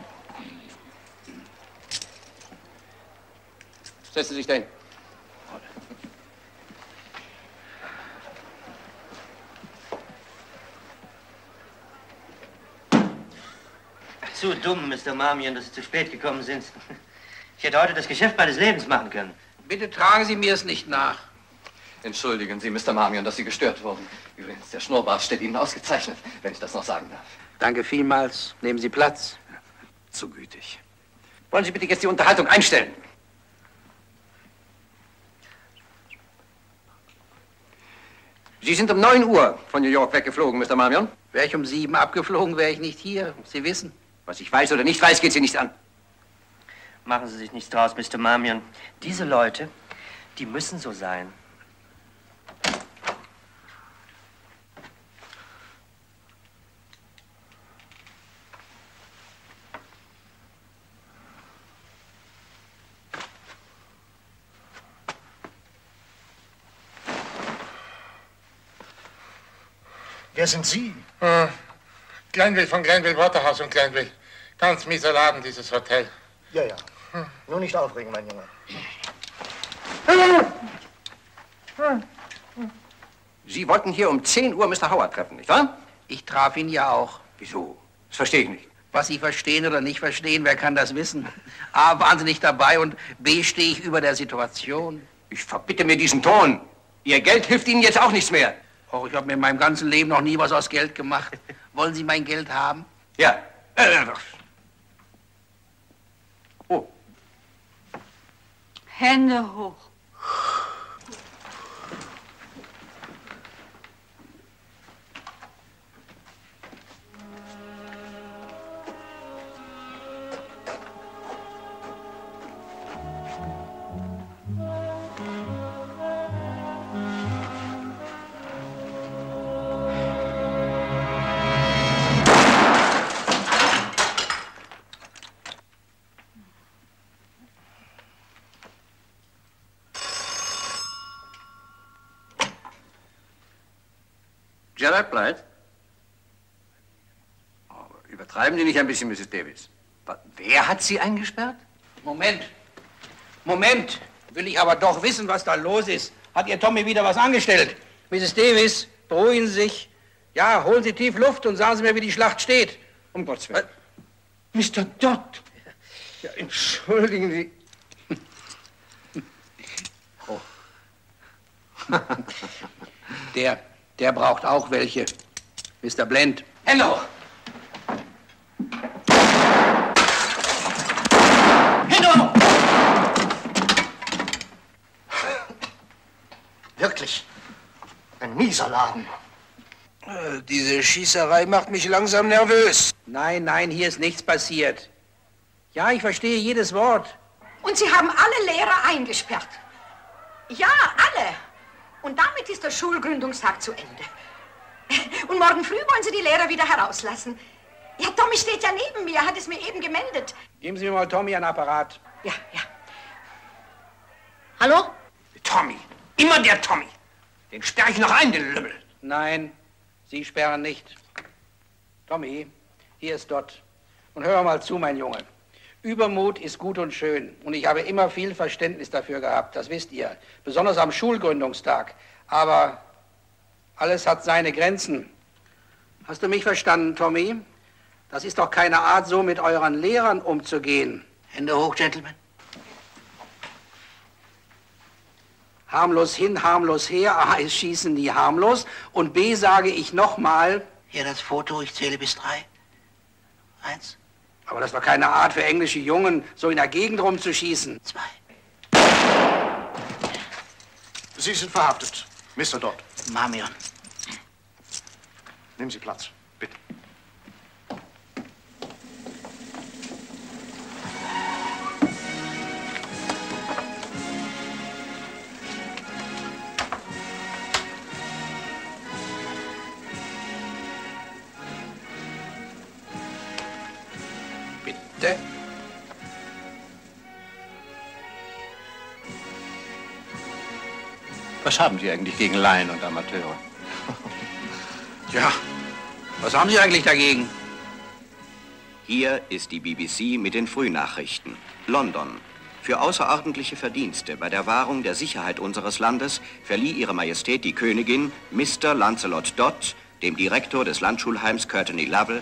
Setzen Sie sich dahin. Zu dumm, Mister Marmion, dass Sie zu spät gekommen sind. Ich hätte heute das Geschäft meines Lebens machen können. Bitte tragen Sie mir es nicht nach. Entschuldigen Sie, Mister Marmion, dass Sie gestört wurden. Übrigens, der Schnurrbart steht Ihnen ausgezeichnet, wenn ich das noch sagen darf. Danke vielmals. Nehmen Sie Platz. Zu gütig. Wollen Sie bitte jetzt die Unterhaltung einstellen? Sie sind um neun Uhr von New York weggeflogen, Mister Marmion. Wäre ich um sieben abgeflogen, wäre ich nicht hier. Sie wissen. Was ich weiß oder nicht weiß, geht Sie nicht an. Machen Sie sich nichts draus, Mister Marmion. Diese Leute, die müssen so sein. Wer sind Sie? Hm. Glenville von Glenville Waterhouse und Glenville. Ganz mieser Laden, dieses Hotel. Ja, ja. Hm. Nur nicht aufregen, mein Junge. Sie wollten hier um zehn Uhr Mister Howard treffen, nicht wahr? Ich traf ihn ja auch. Wieso? Das verstehe ich nicht. Was Sie verstehen oder nicht verstehen, wer kann das wissen? A, waren Sie nicht dabei und B, stehe ich über der Situation. Ich verbitte mir diesen Ton. Ihr Geld hilft Ihnen jetzt auch nichts mehr. Oh, ich habe mir in meinem ganzen Leben noch nie was aus Geld gemacht. Wollen Sie mein Geld haben? Ja. Äh, oh. Hände hoch. Gerard Blythe? Oh, übertreiben Sie nicht ein bisschen, Missus Davis. Wer hat Sie eingesperrt? Moment. Moment. Will ich aber doch wissen, was da los ist. Hat Ihr Tommy wieder was angestellt? Missus Davis, beruhigen Sie sich. Ja, holen Sie tief Luft und sagen Sie mir, wie die Schlacht steht. Um Gottes Willen. Mister Dodd. Ja, entschuldigen Sie. Oh. Der, der braucht auch welche. Mister Blend. Hände hoch. Hände hoch. Wirklich. Ein mieser Laden. Äh, diese Schießerei macht mich langsam nervös. Nein, nein, hier ist nichts passiert. Ja, ich verstehe jedes Wort. Und Sie haben alle Lehrer eingesperrt. Ja, alle. Und damit ist der Schulgründungstag zu Ende. Und morgen früh wollen Sie die Lehrer wieder herauslassen. Ja, Tommy steht ja neben mir, hat es mir eben gemeldet. Geben Sie mir mal Tommy ein Apparat. Ja, ja. Hallo? Tommy. Immer der Tommy. Den sperre ich noch ein, den Lümmel. Nein, Sie sperren nicht. Tommy, hier ist Dot. Und hör mal zu, mein Junge. Übermut ist gut und schön. Und ich habe immer viel Verständnis dafür gehabt, das wisst ihr. Besonders am Schulgründungstag. Aber alles hat seine Grenzen. Hast du mich verstanden, Tommy? Das ist doch keine Art, so mit euren Lehrern umzugehen. Hände hoch, Gentlemen. Harmlos hin, harmlos her. A ist Schießen nie harmlos. Und B sage ich nochmal. Hier das Foto, ich zähle bis drei. Eins. Aber das ist doch keine Art für englische Jungen, so in der Gegend rumzuschießen. Zwei. Sie sind verhaftet, Mister Dodd. Marmion. Nehmen Sie Platz, bitte. Bitte? Was haben Sie eigentlich gegen Laien und Amateure? Ja, was haben Sie eigentlich dagegen? Hier ist die B B C mit den Frühnachrichten. London. Für außerordentliche Verdienste bei der Wahrung der Sicherheit unseres Landes verlieh Ihre Majestät die Königin Mister Lancelot Dodd, dem Direktor des Landschulheims Courtenay Lovell,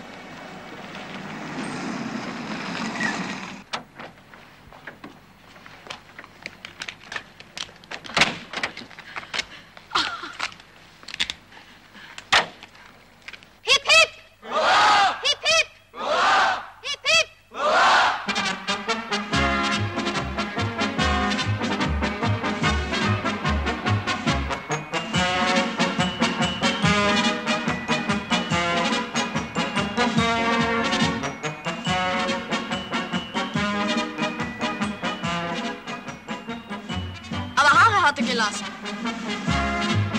Aber Haare hatte gelassen.